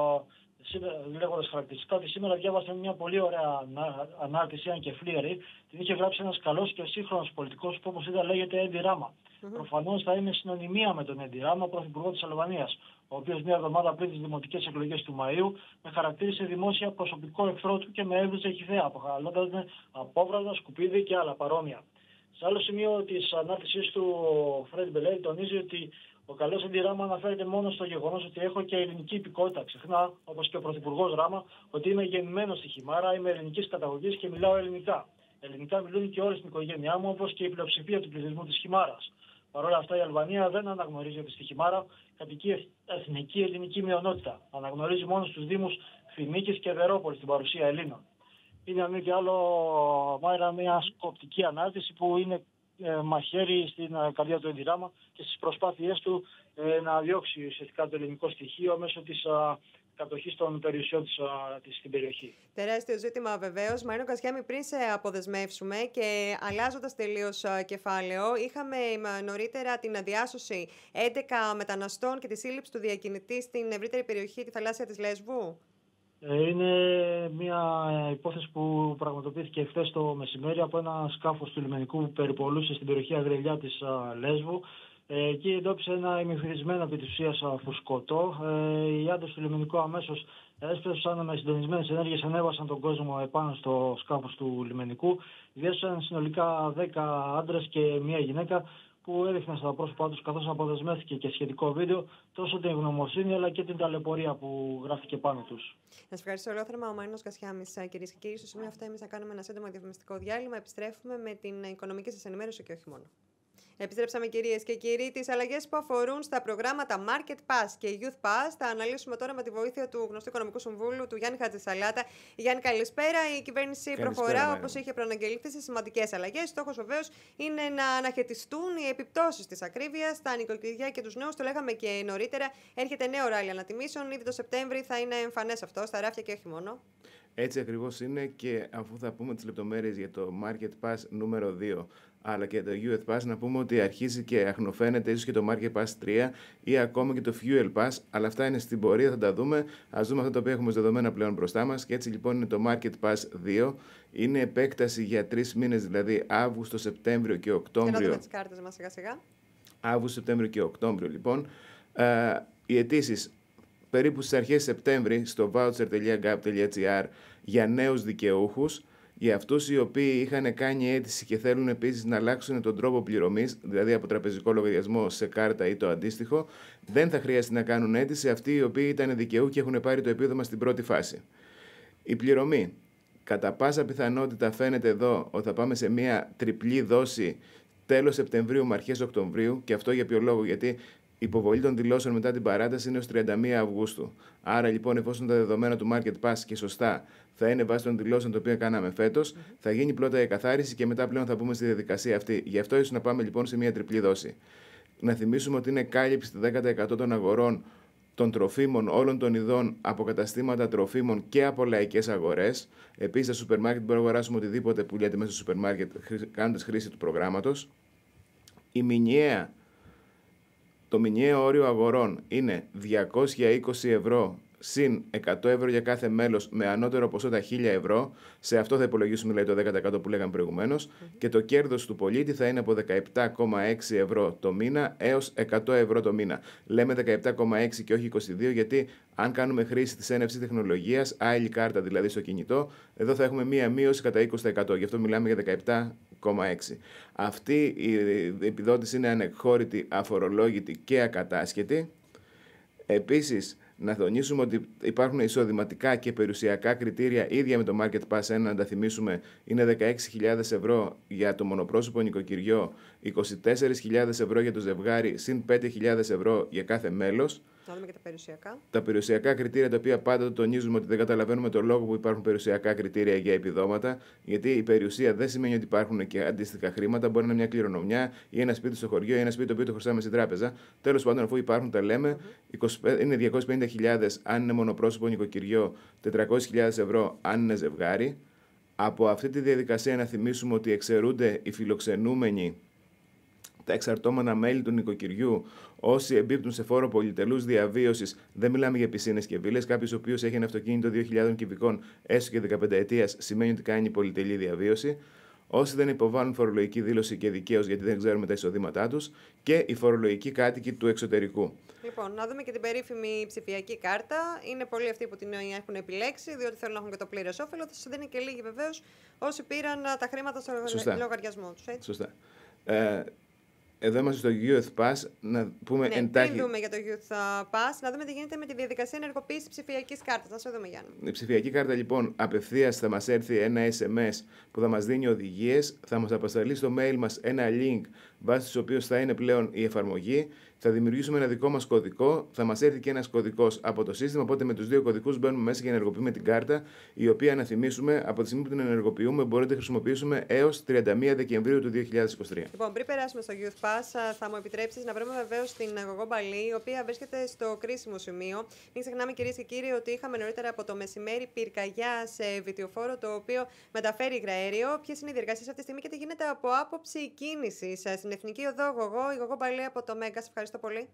λέγοντας χαρακτηριστικά, ότι σήμερα διάβασε μια πολύ ωραία ανάρτηση, αν και φλίαρη. Την είχε γράψει ένας καλός και σύγχρονος πολιτικός που, όπως είδα, λέγεται Έντι Ράμα. Προφανώς θα είναι συνωνυμία με τον Έντι Ράμα, πρωθυπουργό της Αλβανίας, ο οποίος μια εβδομάδα πριν τις δημοτικές εκλογές του Μαΐου με χαρακτήρισε δημόσια προσωπικό εχθρό του και με έβριζε χυθέα, αποκαλώντας με απόβρασμα, σκουπίδι και άλλα παρόμοια. Σε άλλο σημείο της ανάρτησής του, ο Φρέντι Μπελέρη τονίζει ότι ο καλός Έντι Ράμα αναφέρεται μόνο στο γεγονός ότι έχω και ελληνική υπηκότητα. Ξεχνά, όπως και ο πρωθυπουργός Ράμα, ότι είμαι γεννημένος στη Χιμάρα, είμαι ελληνικής καταγωγής και μιλάω ελληνικά. Ελληνικά μιλούν και όλη στην οικογένειά μου, όπως και η πλειοψηφία του πληθυσμού της Χιμάρας. Παρ' όλα αυτά, η Αλβανία δεν αναγνωρίζει ότι στη Χιμάρα κατοικεί εθνική ελληνική μειονότητα. Αναγνωρίζει μόνο στους δήμους Φινίκης και Βερόπολης την παρουσία Ελλήνων. Είναι αν μη τι άλλο, Μάιρα, μια σκοπτική ανάρτηση που είναι μαχαίρι στην καρδιά του Έντι Ράμα και στις προσπάθειές του να διώξει ουσιαστικά το ελληνικό στοιχείο μέσω της κατοχής των περιουσιών της στην περιοχή. Τεράστιο ζήτημα βεβαίως. Μαρίνο Γκασιάμι, πριν σε αποδεσμεύσουμε και αλλάζοντας τελείως κεφάλαιο, είχαμε νωρίτερα την διάσωση 11 μεταναστών και τη σύλληψη του διακινητή στην ευρύτερη περιοχή, τη θαλάσσια της Λέσβου. Είναι μια υπόθεση που πραγματοποιήθηκε χθες το μεσημέρι από ένα σκάφος του λιμενικού που περιπολούσε στην περιοχή Αγρελιά της Λέσβου. Εκεί εντόπισε ένα ημιφυρισμένο επί της ουσίας φουσκωτό. Οι άντρες του λιμενικού αμέσως έσπευσαν με συντονισμένες ενέργειες, ανέβασαν τον κόσμο επάνω στο σκάφος του λιμενικού. Διέσωσαν συνολικά 10 άντρες και μία γυναίκα που έδειχναν στα πρόσωπά τους, καθώς αποδεσμεύτηκε και σχετικό βίντεο, τόσο την γνωμοσύνη αλλά και την ταλαιπωρία που γράφτηκε πάνω τους. Να σας ευχαριστώ ολόθερμα, ο Μαρίνος Γκασιάμις. Κυρίες και κύριοι, στο σημείο αυτό εμείς θα κάνουμε ένα σύντομο διαφημιστικό διάλειμμα. Επιστρέφουμε με την οικονομική σας ενημέρωση και όχι μόνο. Επιστρέψαμε, κυρίες και κύριοι. Τις αλλαγές που αφορούν στα προγράμματα Market Pass και Youth Pass θα αναλύσουμε τώρα με τη βοήθεια του γνωστού Οικονομικού Συμβούλου, του Γιάννη Χατζησαλάτα. Γιάννη, καλησπέρα. Η κυβέρνηση προχωρά, όπως είχε προαναγγελθεί, σε σημαντικές αλλαγές. Στόχος βεβαίως είναι να αναχαιτιστούν οι επιπτώσεις της ακρίβειας στα νοικοκυριά και τους νέους. Το λέγαμε και νωρίτερα. Έρχεται νέο ράλι ανατιμήσεων. Ήδη το Σεπτέμβρη θα είναι εμφανές αυτό στα ράφια και όχι μόνο. Έτσι ακριβώς είναι, και αφού θα πούμε τις λεπτομέρειες για το Market Pass νούμερο 2 αλλά και το Youth Pass, να πούμε ότι αρχίζει και αχνοφαίνεται ίσως και το Market Pass 3 ή ακόμα και το Fuel Pass, αλλά αυτά είναι στην πορεία, θα τα δούμε. Ας δούμε αυτά τα οποία έχουμε δεδομένα πλέον μπροστά μας. Και έτσι λοιπόν είναι το Market Pass 2, είναι επέκταση για 3 μήνες, δηλαδή Αύγουστο, Σεπτέμβριο και Οκτώβριο. Και να δούμε τις κάρτες μας σιγά σιγά. Αύγουστο, Σεπτέμβριο και Οκτώβριο λοιπόν. Οι αιτήσεις περίπου στις αρχές Σεπτέμβρη στο voucher.gov.gr για νέους δικαιούχους, για αυτούς οι οποίοι είχαν κάνει αίτηση και θέλουν επίσης να αλλάξουν τον τρόπο πληρωμής, δηλαδή από τραπεζικό λογαριασμό σε κάρτα ή το αντίστοιχο, δεν θα χρειαστεί να κάνουν αίτηση αυτοί οι οποίοι ήταν δικαιούχοι και έχουν πάρει το επίδομα στην πρώτη φάση. Η πληρωμή, κατά πάσα πιθανότητα φαίνεται εδώ ότι θα πάμε σε μια τριπλή δόση τέλος Σεπτεμβρίου με αρχές Οκτωβρίου, και αυτό για ποιο λόγο? Γιατί η υποβολή των δηλώσεων μετά την παράταση είναι ως 31 Αυγούστου. Άρα λοιπόν, εφόσον τα δεδομένα του Market Pass και σωστά θα είναι βάσει των δηλώσεων τα οποία κάναμε φέτος, θα γίνει πρώτα η εκαθάριση και μετά πλέον θα πούμε στη διαδικασία αυτή. Γι' αυτό ίσως να πάμε λοιπόν σε μια τριπλή δόση. Να θυμίσουμε ότι είναι κάλυψη 10% των αγορών των τροφίμων όλων των ειδών από καταστήματα τροφίμων και από λαϊκές αγορές. Επίσης, στα σούπερ μάρκετ μπορούμε να αγοράσουμε οτιδήποτε πουλιέται μέσα στο σούπερ μάρκετ κάνοντας χρήση του προγράμματος. Το μηνιαίο όριο αγορών είναι 220 ευρώ συν 100 ευρώ για κάθε μέλος με ανώτερο ποσό τα 1.000 ευρώ. Σε αυτό θα υπολογίσουμε δηλαδή το 10% που λέγαμε προηγουμένως. Και το κέρδος του πολίτη θα είναι από 17,6 ευρώ το μήνα έως 100 ευρώ το μήνα. Λέμε 17,6 και όχι 22, γιατί αν κάνουμε χρήση της NFC τεχνολογίας, άλλη κάρτα δηλαδή στο κινητό, εδώ θα έχουμε μία μείωση κατά 20%. Γι' αυτό μιλάμε για 17,6. Αυτή η επιδότηση είναι ανεκχώρητη, αφορολόγητη και ακατάσχετη. Επίσης, να τονίσουμε ότι υπάρχουν εισοδηματικά και περιουσιακά κριτήρια ίδια με το Market Pass 1, να τα θυμίσουμε, είναι 16.000 ευρώ για το μονοπρόσωπο νοικοκυριό, 24.000 ευρώ για το ζευγάρι, συν 5.000 ευρώ για κάθε μέλος. Να δούμε και τα περιουσιακά. Τα περιουσιακά κριτήρια, τα οποία πάντα τονίζουμε ότι δεν καταλαβαίνουμε το λόγο που υπάρχουν περιουσιακά κριτήρια για επιδόματα, γιατί η περιουσία δεν σημαίνει ότι υπάρχουν και αντίστοιχα χρήματα. Μπορεί να είναι μια κληρονομιά ή ένα σπίτι στο χωριό ή ένα σπίτι το οποίο το χρωστάμε στην τράπεζα. Τέλος πάντων, αφού υπάρχουν, τα λέμε, είναι 250.000 αν είναι μονοπρόσωπο νοικοκυριό, 400.000 ευρώ αν είναι ζευγάρι. Από αυτή τη διαδικασία να θυμίσουμε ότι εξαιρούνται οι φιλοξενούμενοι, τα εξαρτώμενα μέλη του νοικοκυριού, όσοι εμπίπτουν σε φόρο πολυτελούς διαβίωσης. Δεν μιλάμε για πισίνες και βίλες. Κάποιος ο οποίος έχει ένα αυτοκίνητο 2.000 κυβικών, έστω και 15 ετίας, σημαίνει ότι κάνει πολυτελή διαβίωση. Όσοι δεν υποβάλλουν φορολογική δήλωση και δικαίως, γιατί δεν ξέρουμε τα εισοδήματά τους, και οι φορολογικοί κάτοικοι του εξωτερικού. Λοιπόν, να δούμε και την περίφημη ψηφιακή κάρτα. Είναι πολλοί αυτοί που την έχουν επιλέξει, διότι θέλουν να έχουν και το πλήρες όφελος. Δεν είναι και λίγοι βεβαίως όσοι πήραν τα χρήματα στο λογαριασμό τους. Σωστά. Εδώ είμαστε στο Youth Pass, να πούμε εντάχει. Πριν δούμε για το Youth Pass, να δούμε τι γίνεται με τη διαδικασία ενεργοποίησης ψηφιακής κάρτας. Να σε δούμε, Γιάννη. Η ψηφιακή κάρτα, λοιπόν, απευθείας θα μας έρθει ένα SMS που θα μας δίνει οδηγίες, θα μας αποσταλεί στο mail μας ένα link βάσει του οποίου θα είναι πλέον η εφαρμογή. Θα δημιουργήσουμε ένα δικό μας κωδικό, θα μας έρθει και ένας κωδικός από το σύστημα. Οπότε με τους δύο κωδικούς μπαίνουμε μέσα και ενεργοποιούμε την κάρτα, η οποία, να θυμίσουμε, από τη στιγμή που την ενεργοποιούμε, μπορούμε να τη χρησιμοποιήσουμε έως 31 Δεκεμβρίου του 2023. Λοιπόν, πριν περάσουμε στο Youth Pass, θα μου επιτρέψεις να βρούμε βεβαίως την Γογό Μπαλή, η οποία βρίσκεται στο κρίσιμο σημείο. Μην ξεχνάμε, κυρίες και κύριοι, ότι είχαμε νωρίτερα από το μεσημέρι πυρκαγιά σε βιτιοφόρο, το οποίο μεταφέρει υγραέριο. Ποιες είναι οι διεργασίες αυτή τη στιγμή και τι γίνεται από άποψη κίνησης στην Εθνική Οδό Γογό, η Γογό Μπαλή από το Μέγκα. Ευχαριστώ πολύ.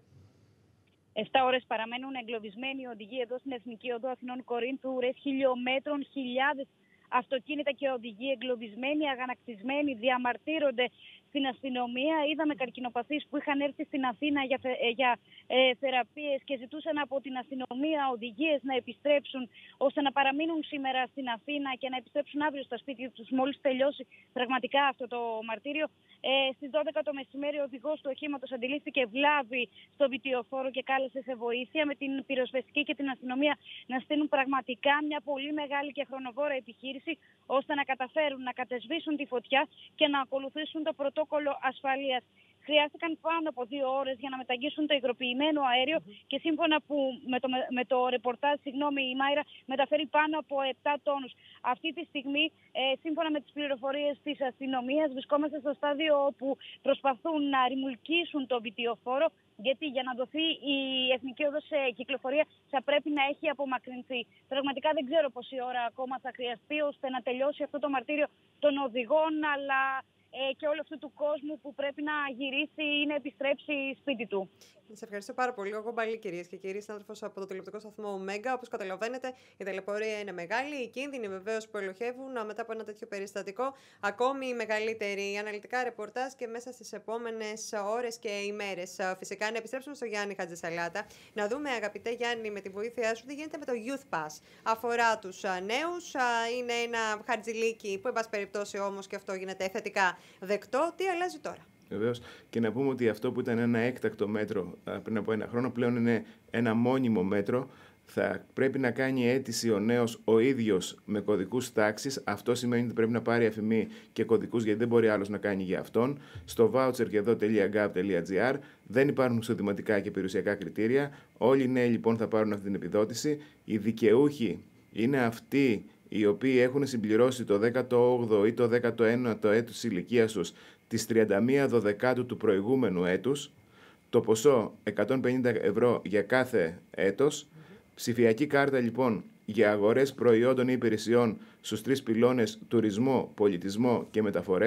7 ώρες παραμένουν εγκλωβισμένοι οι οδηγοί εδώ στην Εθνική Οδό Αθηνών Κορίνθου. Ρες χιλιόμετρων, χιλιάδες αυτοκίνητα και οδηγοί εγκλωβισμένοι, αγανακτισμένοι, διαμαρτύρονται στην αστυνομία. Είδαμε καρκινοπαθείς που είχαν έρθει στην Αθήνα για θεραπείες και ζητούσαν από την αστυνομία οδηγίες να επιστρέψουν, ώστε να παραμείνουν σήμερα στην Αθήνα και να επιστρέψουν αύριο στα σπίτια τους μόλις τελειώσει πραγματικά αυτό το μαρτύριο. Στις 12 το μεσημέρι ο οδηγός του οχήματος αντιλήφθηκε βλάβη στο βιτιοφόρο και κάλεσε σε βοήθεια, με την πυροσβεστική και την αστυνομία να στείλουν πραγματικά μια πολύ μεγάλη και χρονοβόρα επιχείρηση, ώστε να καταφέρουν να κατεσβήσουν τη φωτιά και να ακολουθήσουν το πρωτόκολλο ασφαλείας. Χρειάστηκαν πάνω από 2 ώρες για να μεταγγίσουν το υγροποιημένο αέριο και σύμφωνα που με το ρεπορτάζ, η Μάιρα μεταφέρει πάνω από 7 τόνους. Αυτή τη στιγμή, σύμφωνα με τις πληροφορίες της αστυνομίας, βρισκόμαστε στο στάδιο όπου προσπαθούν να ρημουλκίσουν το βιτιοφόρο, γιατί για να δοθεί η Εθνική Οδός σε κυκλοφορία θα πρέπει να έχει απομακρυνθεί. Πραγματικά δεν ξέρω πόση ώρα ακόμα θα χρειαστεί ώστε να τελειώσει αυτό το μαρτύριο των οδηγών, αλλά και όλου αυτού του κόσμου που πρέπει να γυρίσει ή να επιστρέψει σπίτι του. Σε ευχαριστώ πάρα πολύ. Εγώ Μπαλή, κυρίες και κύριοι, συνάδελφος από το τηλεοπτικό σταθμό Μέγκα. Όπως καταλαβαίνετε, η ταλαιπωρία είναι μεγάλη. Οι κίνδυνοι βεβαίως που ελοχεύουν μετά από ένα τέτοιο περιστατικό, ακόμη μεγαλύτερη αναλυτικά ρεπορτάζ και μέσα στις επόμενες ώρες και ημέρες. Φυσικά, να επιστρέψουμε στο Γιάννη Χατζησαλάτα. Να δούμε, αγαπητέ Γιάννη, με τη βοήθειά σου, τι γίνεται με το Youth Pass. Αφορά τους νέους, είναι ένα χαρτζηλίκι που, εν πάση περιπτώσει, όμως και αυτό γίνεται θετικά δεκτό. Τι αλλάζει τώρα? Βεβαίως. Και να πούμε ότι αυτό που ήταν ένα έκτακτο μέτρο πριν από ένα χρόνο, πλέον είναι ένα μόνιμο μέτρο. Θα πρέπει να κάνει αίτηση ο νέος ο ίδιος με κωδικούς τάξης. Αυτό σημαίνει ότι πρέπει να πάρει αφημί και κωδικούς, γιατί δεν μπορεί άλλος να κάνει για αυτόν. Στο voucher.gov.gr δεν υπάρχουν εισοδηματικά και περιουσιακά κριτήρια. Όλοι οι νέοι λοιπόν θα πάρουν αυτή την επιδότηση. Οι δικαιούχοι είναι αυτοί οι οποίοι έχουν συμπληρώσει το 18ο ή το 19ο έτος της ηλικίας τους της 31 Δωδεκάτου του προηγούμενου έτους, το ποσό 150 ευρώ για κάθε έτος. Ψηφιακή κάρτα λοιπόν για αγορές προϊόντων ή υπηρεσιών στους 3 πυλώνες τουρισμό, πολιτισμό και μεταφορές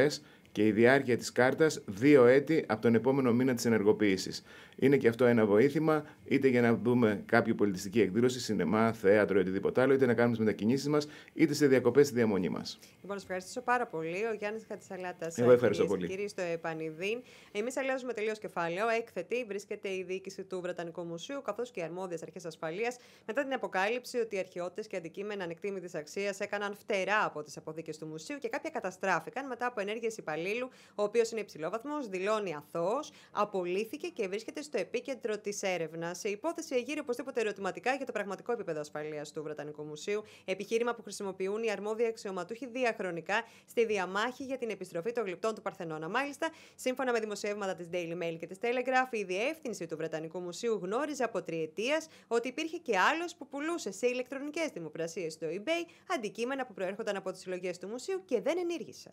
και η διάρκεια της κάρτας 2 έτη από τον επόμενο μήνα της ενεργοποίησης. Είναι και αυτό ένα βοήθημα, είτε για να δούμε κάποια πολιτιστική εκδήλωση, σινεμά, θέατρο ή οτιδήποτε άλλο, είτε να κάνουμε τις μετακινήσεις μας, είτε σε διακοπές στη διαμονή μας. Λοιπόν, σας ευχαριστήσω πάρα πολύ. Ο Γιάννης Χατζησαλάτας. Εγώ ευχαριστώ πολύ. Κυρίες στο Επανειδήν. Εμείς αλλάζουμε τελείως κεφάλαιο. Έκθετη βρίσκεται η διοίκηση του Βρετανικού Μουσείου, καθώς και οι αρμόδιες αρχές ασφαλείας, μετά την αποκάλυψη ότι οι αρχαιότητες και αντικείμενα ανεκτήμητης αξίας έκαναν φτερά από τις αποθήκες του μουσείου και κάποια καταστράφηκαν μετά από ενέργειες υπαλλήλου, ο οποίος είναι υψηλόβαθμος, δηλώνει αθώος, απολύθηκε και βρίσκεται στο επίκεντρο της έρευνας. Η υπόθεση εγείρει οπωσδήποτε ερωτηματικά για το πραγματικό επίπεδο ασφαλείας του Βρετανικού Μουσείου, επιχείρημα που χρησιμοποιούν οι αρμόδιοι αξιωματούχοι διαχρονικά στη διαμάχη για την επιστροφή των γλυπτών του Παρθενώνα. Μάλιστα, σύμφωνα με δημοσιεύματα της Daily Mail και της Telegraph, η διεύθυνση του Βρετανικού Μουσείου γνώριζε από τριετίας ότι υπήρχε και άλλος που πουλούσε σε ηλεκτρονικές δημοπρασίες στο eBay αντικείμενα που προέρχονταν από τις συλλογές του μουσείου και δεν ενήργησε.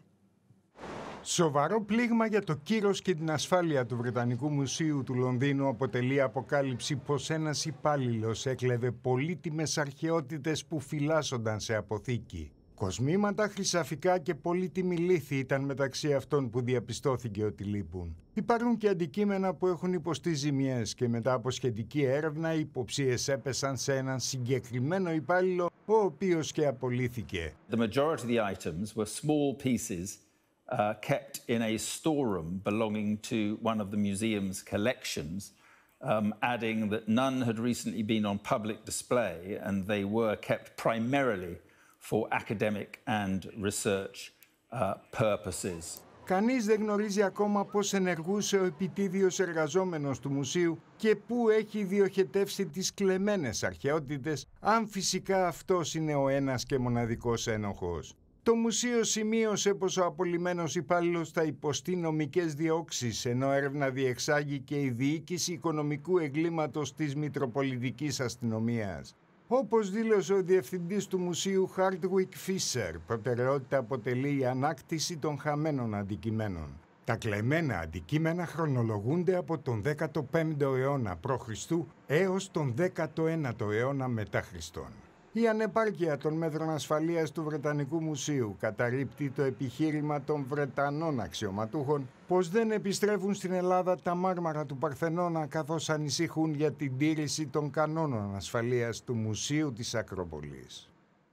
Σοβαρό πλήγμα για το κύρος και την ασφάλεια του Βρετανικού Μουσείου του Λονδίνου αποτελεί αποκάλυψη πως ένας υπάλληλος έκλεβε πολύτιμες αρχαιότητες που φυλάσσονταν σε αποθήκη. Κοσμήματα, χρυσαφικά και πολύτιμη λίθη ήταν μεταξύ αυτών που διαπιστώθηκε ότι λείπουν. Υπάρχουν και αντικείμενα που έχουν υποστεί ζημιές και μετά από σχετική έρευνα οι υποψίες έπεσαν σε έναν συγκεκριμένο υπάλληλο, ο οποίος και απολύθηκε. The majority of the items were small pieces kept in a storeroom belonging to one of the museum's collections, adding that none had recently been on public display and they were kept primarily for academic and research purposes. Κανείς δεν γνωρίζει ακόμα πώς ενεργούσε ο επιτίδιος εργαζόμενος του μουσείου και πού έχει διοχετεύσει τις κλεμμένες αρχαιότητες, αν φυσικά αυτός είναι ο ένας και μοναδικός ένοχος. Το μουσείο σημείωσε πως ο απολυμμένος υπάλληλος θα υποστεί νομικές διώξεις, ενώ έρευνα διεξάγει και η διοίκηση οικονομικού εγκλήματος της Μητροπολιτικής Αστυνομίας. Όπως δήλωσε ο διευθυντής του μουσείου Hardwick Fisher, προτεραιότητα αποτελεί η ανάκτηση των χαμένων αντικειμένων. Τα κλεμμένα αντικείμενα χρονολογούνται από τον 15ο αιώνα π.Χ. έως τον 19ο αιώνα μετά Χριστόν. Η ανεπάρκεια των μέτρων ασφαλείας του Βρετανικού Μουσείου καταρρίπτει το επιχείρημα των Βρετανών αξιωματούχων πως δεν επιστρέφουν στην Ελλάδα τα μάρμαρα του Παρθενώνα, καθώς ανησυχούν για την τήρηση των κανόνων ασφαλείας του Μουσείου της Ακρόπολης.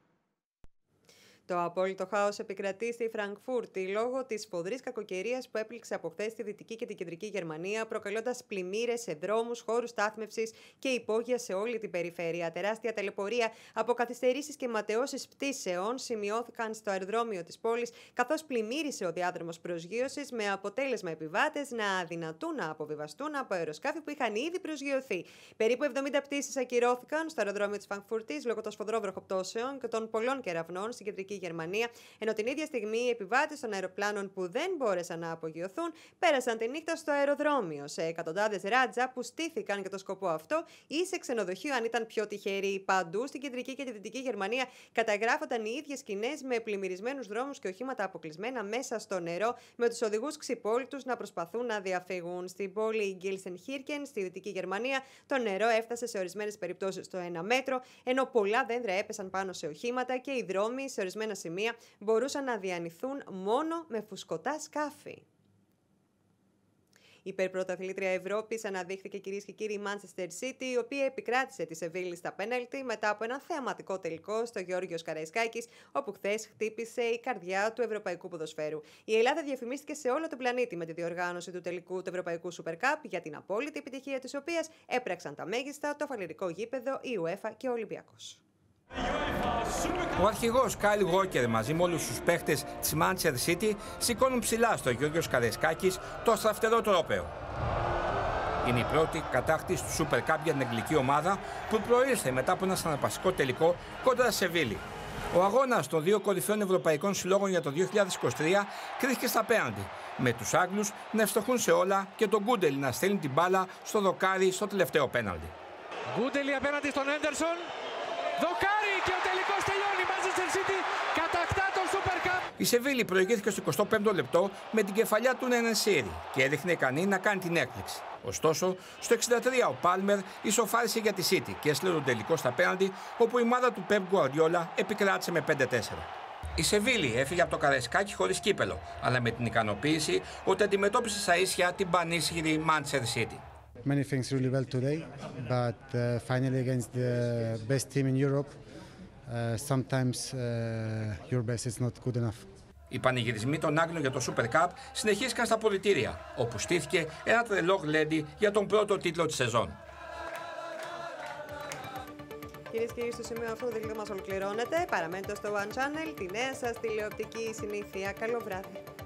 Το απόλυτο χάος επικρατεί στη Φραγκφούρτη λόγω της σφοδρής κακοκαιρίας που έπληξε από χθες τη Δυτική και την Κεντρική Γερμανία, προκαλώντας πλημμύρες σε δρόμους, χώρους στάθμευσης και υπόγεια σε όλη την περιφέρεια. Τεράστια ταλαιπωρία από καθυστερήσεις και ματαιώσεις πτήσεων σημειώθηκαν στο αεροδρόμιο της πόλης, καθώς πλημμύρισε ο διάδρομος προσγείωσης, με αποτέλεσμα επιβάτες να αδυνατούν να αποβιβαστούν από αεροσκάφη που είχαν ήδη προσγειωθεί. Περίπου 70 πτήσεις ακυρώθηκαν στο αεροδρόμιο της Φραγκφούρτης λόγω των σφοδρών βροχοπτώσεων και των πολλών κεραυνών στην Κεντρική Γερμανία, ενώ την ίδια στιγμή οι επιβάτες των αεροπλάνων που δεν μπόρεσαν να απογειωθούν πέρασαν τη νύχτα στο αεροδρόμιο, σε εκατοντάδες ράτζα που στήθηκαν για το σκοπό αυτό ή σε ξενοδοχείο αν ήταν πιο τυχεροί. Παντού στην Κεντρική και τη Δυτική Γερμανία καταγράφονταν οι ίδιες σκηνές με πλημμυρισμένους δρόμους και οχήματα αποκλεισμένα μέσα στο νερό, με τους οδηγούς ξυπόλυτους να προσπαθούν να διαφύγουν. Στην πόλη Γκίλσενχίρκεν, στη Δυτική Γερμανία, το νερό έφτασε σε ορισμένες περιπτώσεις στο 1 μέτρο, ενώ πολλά δέντρα έπεσαν πάνω σε οχήματα και οι δρόμοι σε ορισμένα σημεία μπορούσαν να διανυθούν μόνο με φουσκωτά σκάφη. Η υπερπρωταθλήτρια Ευρώπης αναδείχθηκε, κυρίες και κύριοι, η Manchester City, η οποία επικράτησε τη Σεβίλη στα πέναλτι μετά από ένα θεαματικό τελικό στο Γιώργιος Καραϊσκάκης, όπου χθες χτύπησε η καρδιά του ευρωπαϊκού ποδοσφαίρου. Η Ελλάδα διαφημίστηκε σε όλο τον πλανήτη με τη διοργάνωση του τελικού του Ευρωπαϊκού Super Cup, για την απόλυτη επιτυχία της οποίας έπραξαν τα μέγιστα το Φαλιρικό Γήπεδο, η UEFA και ο Ολυμπιακός. Ο αρχηγός Κάιλ Γόκερ μαζί με όλους τους παίχτες της Manchester City σηκώνουν ψηλά στο Γιώργιος Καραϊσκάκης το στραφτερό τρόπαιο. Είναι η πρώτη κατάκτηση του Super Cup για την αγγλική ομάδα που προήλθε μετά από ένα συναρπαστικό τελικό κόντρα στη Σεβίλη. Ο αγώνας των δύο κορυφαίων ευρωπαϊκών συλλόγων για το 2023 κρίθηκε στα πέναλτι, με τους Άγγλους να ευστοχούν σε όλα και τον Γκούντελ να στέλνει την μπάλα στο δοκάρι στο τελευταίο πέναλτι. Γκούντελ απέναντι στον Έντερσον. Δοκάρι και ο τελικός τελειώνει. Η Manchester City κατακτά τον Super Cup. Η Σεβίλη προηγήθηκε στο 25ο λεπτό με την κεφαλιά του Νενεσίρι και έδειχνε ικανή να κάνει την έκπληξη. Ωστόσο, στο 63 ο Πάλμερ ισοφάρισε για τη City και έστειλε τον τελικό στα πέναλτι, όπου η ομάδα του Pep Guardiola επικράτησε με 5-4. Η Σεβίλη έφυγε από το Καραϊσκάκι χωρίς κύπελο, αλλά με την ικανοποίηση ότι αντιμετώπισε στα ίσια την πανίσχυρη Manchester City. Many things really well today, but finally against the best team in Europe, sometimes your best is not good enough. Οι πανηγυρισμοί των Άγγλων για το Super Cup συνεχίστηκαν στα αποδυτήρια, όπου στήθηκε ένα τρελό γλέντι για τον πρώτο τίτλο της σεζόν. Κυρίες και κύριοι, στο σημείο αυτό το δελτίο μας ολοκληρώνεται. Παραμένετε στο One Channel, τη νέα σας τηλεοπτική συνήθεια. Καλό βράδυ.